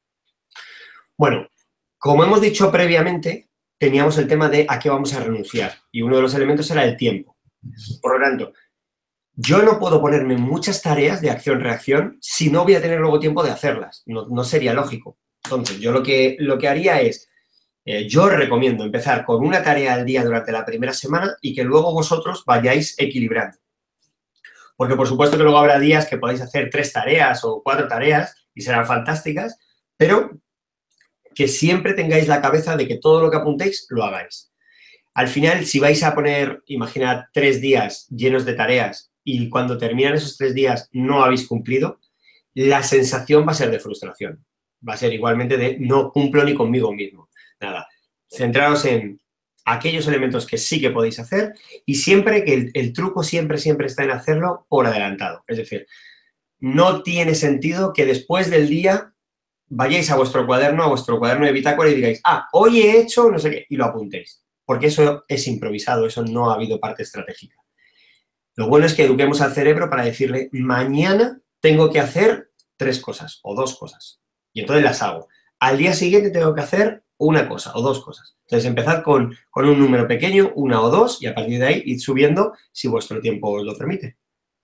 Bueno, como hemos dicho previamente, teníamos el tema de a qué vamos a renunciar. Y uno de los elementos era el tiempo. Por lo tanto, yo no puedo ponerme muchas tareas de acción-reacción si no voy a tener luego tiempo de hacerlas. No sería lógico. Entonces, yo lo que haría es, yo recomiendo empezar con una tarea al día durante la primera semana y que luego vosotros vayáis equilibrando. Porque, por supuesto, que luego habrá días que podáis hacer 3 tareas o 4 tareas y serán fantásticas, pero que siempre tengáis la cabeza de que todo lo que apuntéis lo hagáis. Al final, si vais a poner, imaginad, 3 días llenos de tareas y cuando terminan esos 3 días no habéis cumplido, la sensación va a ser de frustración. Va a ser igualmente de no cumplo ni conmigo mismo. Nada, centraros en aquellos elementos que sí que podéis hacer y siempre que el truco siempre está en hacerlo por adelantado. Es decir, no tiene sentido que después del día vayáis a vuestro cuaderno de bitácora y digáis, hoy he hecho no sé qué, y lo apuntéis. Porque eso es improvisado, eso no ha habido parte estratégica. Lo bueno es que eduquemos al cerebro para decirle, mañana tengo que hacer 3 cosas o 2 cosas. Y entonces las hago. Al día siguiente tengo que hacer una cosa o 2 cosas. Entonces empezad con un número pequeño, 1 o 2, y a partir de ahí id subiendo si vuestro tiempo os lo permite.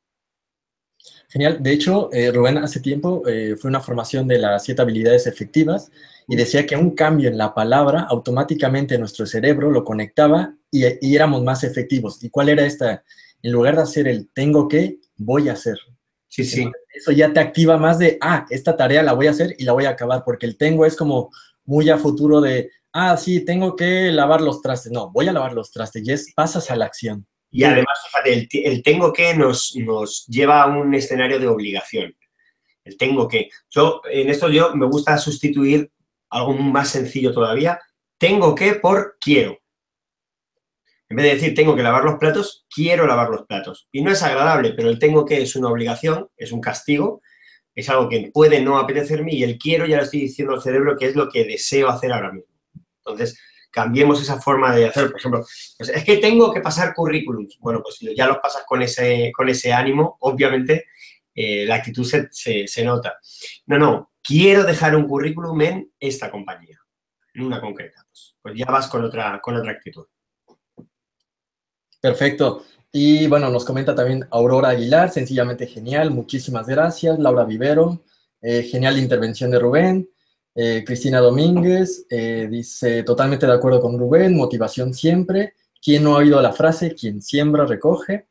Genial. De hecho, Rubén, hace tiempo fue una formación de las 7 habilidades efectivas y decía que un cambio en la palabra automáticamente nuestro cerebro lo conectaba y éramos más efectivos. ¿Y cuál era esta? En lugar de hacer el tengo que, voy a hacer. Sí, sí. Entonces, eso ya te activa más de, esta tarea la voy a hacer y la voy a acabar, porque el tengo es como muy a futuro de, sí, tengo que lavar los trastes. No, voy a lavar los trastes y pasas a la acción. Y además, fíjate, el tengo que nos lleva a un escenario de obligación. El tengo que. En esto me gusta sustituir algo más sencillo todavía. Tengo que por quiero. En vez de decir tengo que lavar los platos, quiero lavar los platos. Y no es agradable, pero el tengo que es una obligación, es un castigo, es algo que puede no apetecerme y el quiero ya le estoy diciendo al cerebro que es lo que deseo hacer ahora mismo. Entonces, cambiemos esa forma de hacer. Por ejemplo, pues es que tengo que pasar currículums. Bueno, pues si ya los pasas con ese ánimo, obviamente la actitud se nota. No, quiero dejar un currículum en esta compañía, en una concreta. Pues ya vas con otra actitud. Perfecto. Y bueno, nos comenta también Aurora Aguilar, sencillamente genial, muchísimas gracias. Laura Vivero, genial intervención de Rubén. Cristina Domínguez dice, totalmente de acuerdo con Rubén, motivación siempre. ¿Quién no ha oído la frase? Quien siembra, recoge.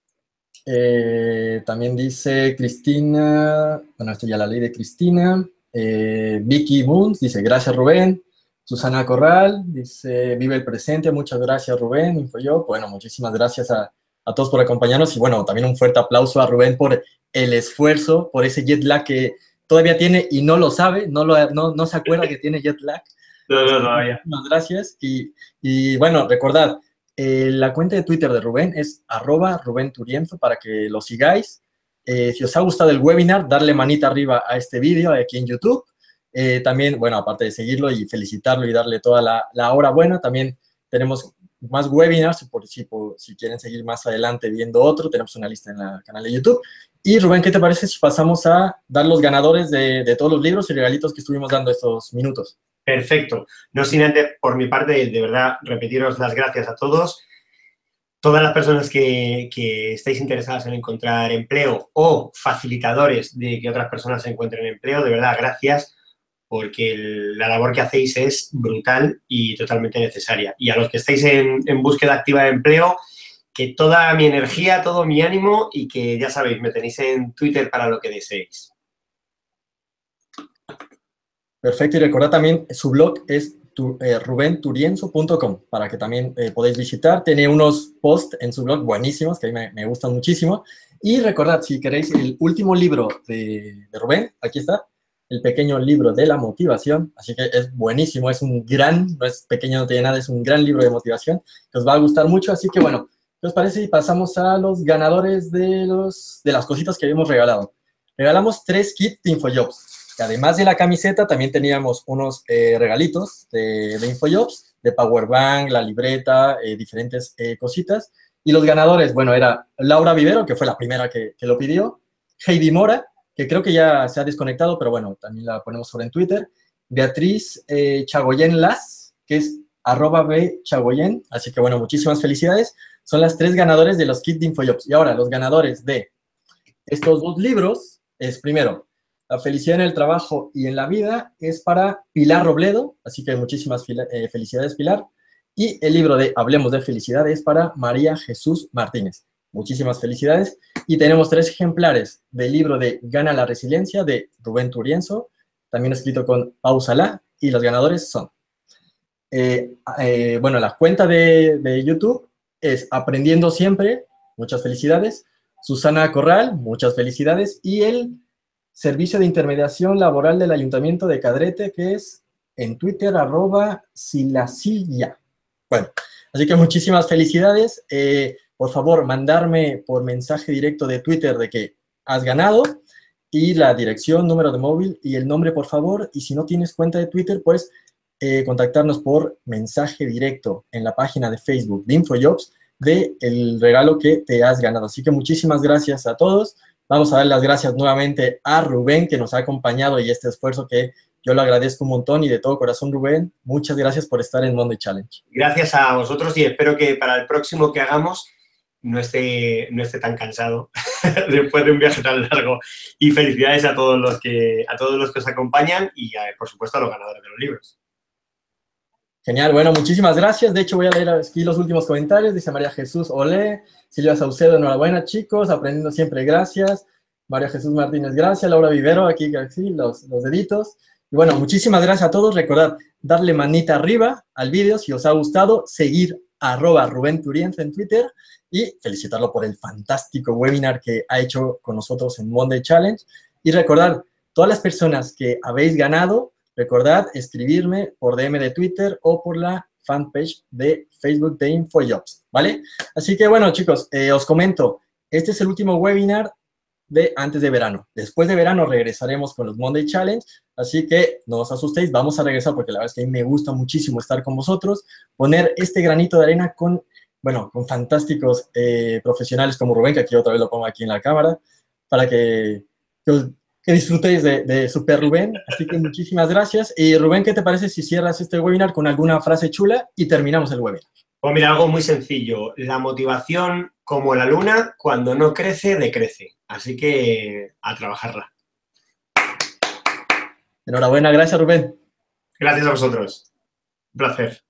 También dice Cristina, bueno, esto ya la ley de Cristina. Vicky Moons dice, gracias Rubén. Susana Corral dice, vive el presente, muchas gracias Rubén, InfoJob. Bueno, muchísimas gracias a todos por acompañarnos y bueno, también un fuerte aplauso a Rubén por el esfuerzo, por ese jet lag que todavía tiene y no lo sabe, no se acuerda que tiene jet lag. No, todavía. Muchas gracias y bueno, recordad, la cuenta de Twitter de Rubén es @RubénTurienzo para que lo sigáis. Si os ha gustado el webinar, darle manita arriba a este vídeo aquí en YouTube. También, bueno, aparte de seguirlo y felicitarlo y darle toda la hora buena, también tenemos más webinars, si quieren seguir más adelante viendo otro, tenemos una lista en el canal de YouTube. Y Rubén, ¿qué te parece si pasamos a dar los ganadores de todos los libros y regalitos que estuvimos dando estos minutos? Perfecto. No sin antes, por mi parte, de verdad, repetiros las gracias a todos. Todas las personas que estáis interesadas en encontrar empleo o facilitadores de que otras personas encuentren empleo, de verdad, gracias, porque la labor que hacéis es brutal y totalmente necesaria. Y a los que estáis en búsqueda activa de empleo, que toda mi energía, todo mi ánimo y que ya sabéis, me tenéis en Twitter para lo que deseéis. Perfecto, y recordad también, su blog es rubenturienzo.com para que también podáis visitar. Tiene unos posts en su blog buenísimos, que a mí me gustan muchísimo. Y recordad, si queréis el último libro de Rubén, aquí está, el pequeño libro de la motivación, así que es buenísimo, es un gran, no es pequeño, no tiene nada, es un gran libro de motivación, que os va a gustar mucho, así que bueno, ¿qué os parece si pasamos a los ganadores de las cositas que habíamos regalado? Regalamos 3 kits de InfoJobs, que además de la camiseta también teníamos unos regalitos de InfoJobs, de Powerbank, la libreta, diferentes cositas, y los ganadores, bueno, era Laura Vivero, que fue la primera que lo pidió, Heidi Mora, que creo que ya se ha desconectado, pero bueno, también la ponemos sobre en Twitter. Beatriz Chagoyen Las, que es @bchagoyen, así que bueno, muchísimas felicidades. Son las 3 ganadores de los kits de InfoJobs. Y ahora, los ganadores de estos 2 libros es, primero, La felicidad en el trabajo y en la vida, es para Pilar Robledo, así que muchísimas felicidades, Pilar. Y el libro de Hablemos de Felicidad es para María Jesús Martínez. Muchísimas felicidades. Y tenemos 3 ejemplares del libro de Gana la Resiliencia de Rubén Turienzo, también escrito con Pau Salá, y los ganadores son, bueno, la cuenta de YouTube es Aprendiendo Siempre, muchas felicidades. Susana Corral, muchas felicidades. Y el Servicio de Intermediación Laboral del Ayuntamiento de Cadrete, que es en Twitter, @silasilla. Bueno, así que muchísimas felicidades. Por favor, mandarme por mensaje directo de Twitter de que has ganado y la dirección, número de móvil y el nombre, por favor. Y si no tienes cuenta de Twitter, pues contactarnos por mensaje directo en la página de Facebook de InfoJobs del regalo que te has ganado. Así que muchísimas gracias a todos. Vamos a dar las gracias nuevamente a Rubén, que nos ha acompañado y este esfuerzo que yo lo agradezco un montón y de todo corazón, Rubén, muchas gracias por estar en Monday Challenge. Gracias a vosotros y espero que para el próximo que hagamos no esté tan cansado después de un viaje tan largo. Y felicidades a todos los que os acompañan y, por supuesto, a los ganadores de los libros. Genial, bueno, muchísimas gracias. De hecho, voy a leer aquí los últimos comentarios. Dice María Jesús, olé. Silvia Saucedo, enhorabuena, chicos. Aprendiendo siempre, gracias. María Jesús Martínez, gracias. Laura Vivero, aquí los deditos. Y bueno, muchísimas gracias a todos. Recordad darle manita arriba al vídeo si os ha gustado. Seguir @Rubén Turienzo en Twitter. Y felicitarlo por el fantástico webinar que ha hecho con nosotros en Monday Challenge. Y recordad, todas las personas que habéis ganado, recordad escribirme por DM de Twitter o por la fanpage de Facebook de InfoJobs, ¿vale? Así que, bueno, chicos, os comento, este es el último webinar de antes de verano. Después de verano regresaremos con los Monday Challenge, así que no os asustéis, vamos a regresar porque la verdad es que a mí me gusta muchísimo estar con vosotros, poner este granito de arena con fantásticos profesionales como Rubén, que aquí otra vez lo pongo aquí en la cámara, para que disfrutéis de Super Rubén. Así que muchísimas gracias. Y Rubén, ¿qué te parece si cierras este webinar con alguna frase chula y terminamos el webinar? Pues mira, algo muy sencillo. La motivación, como la luna, cuando no crece, decrece. Así que a trabajarla. Enhorabuena, gracias Rubén. Gracias a vosotros. Un placer.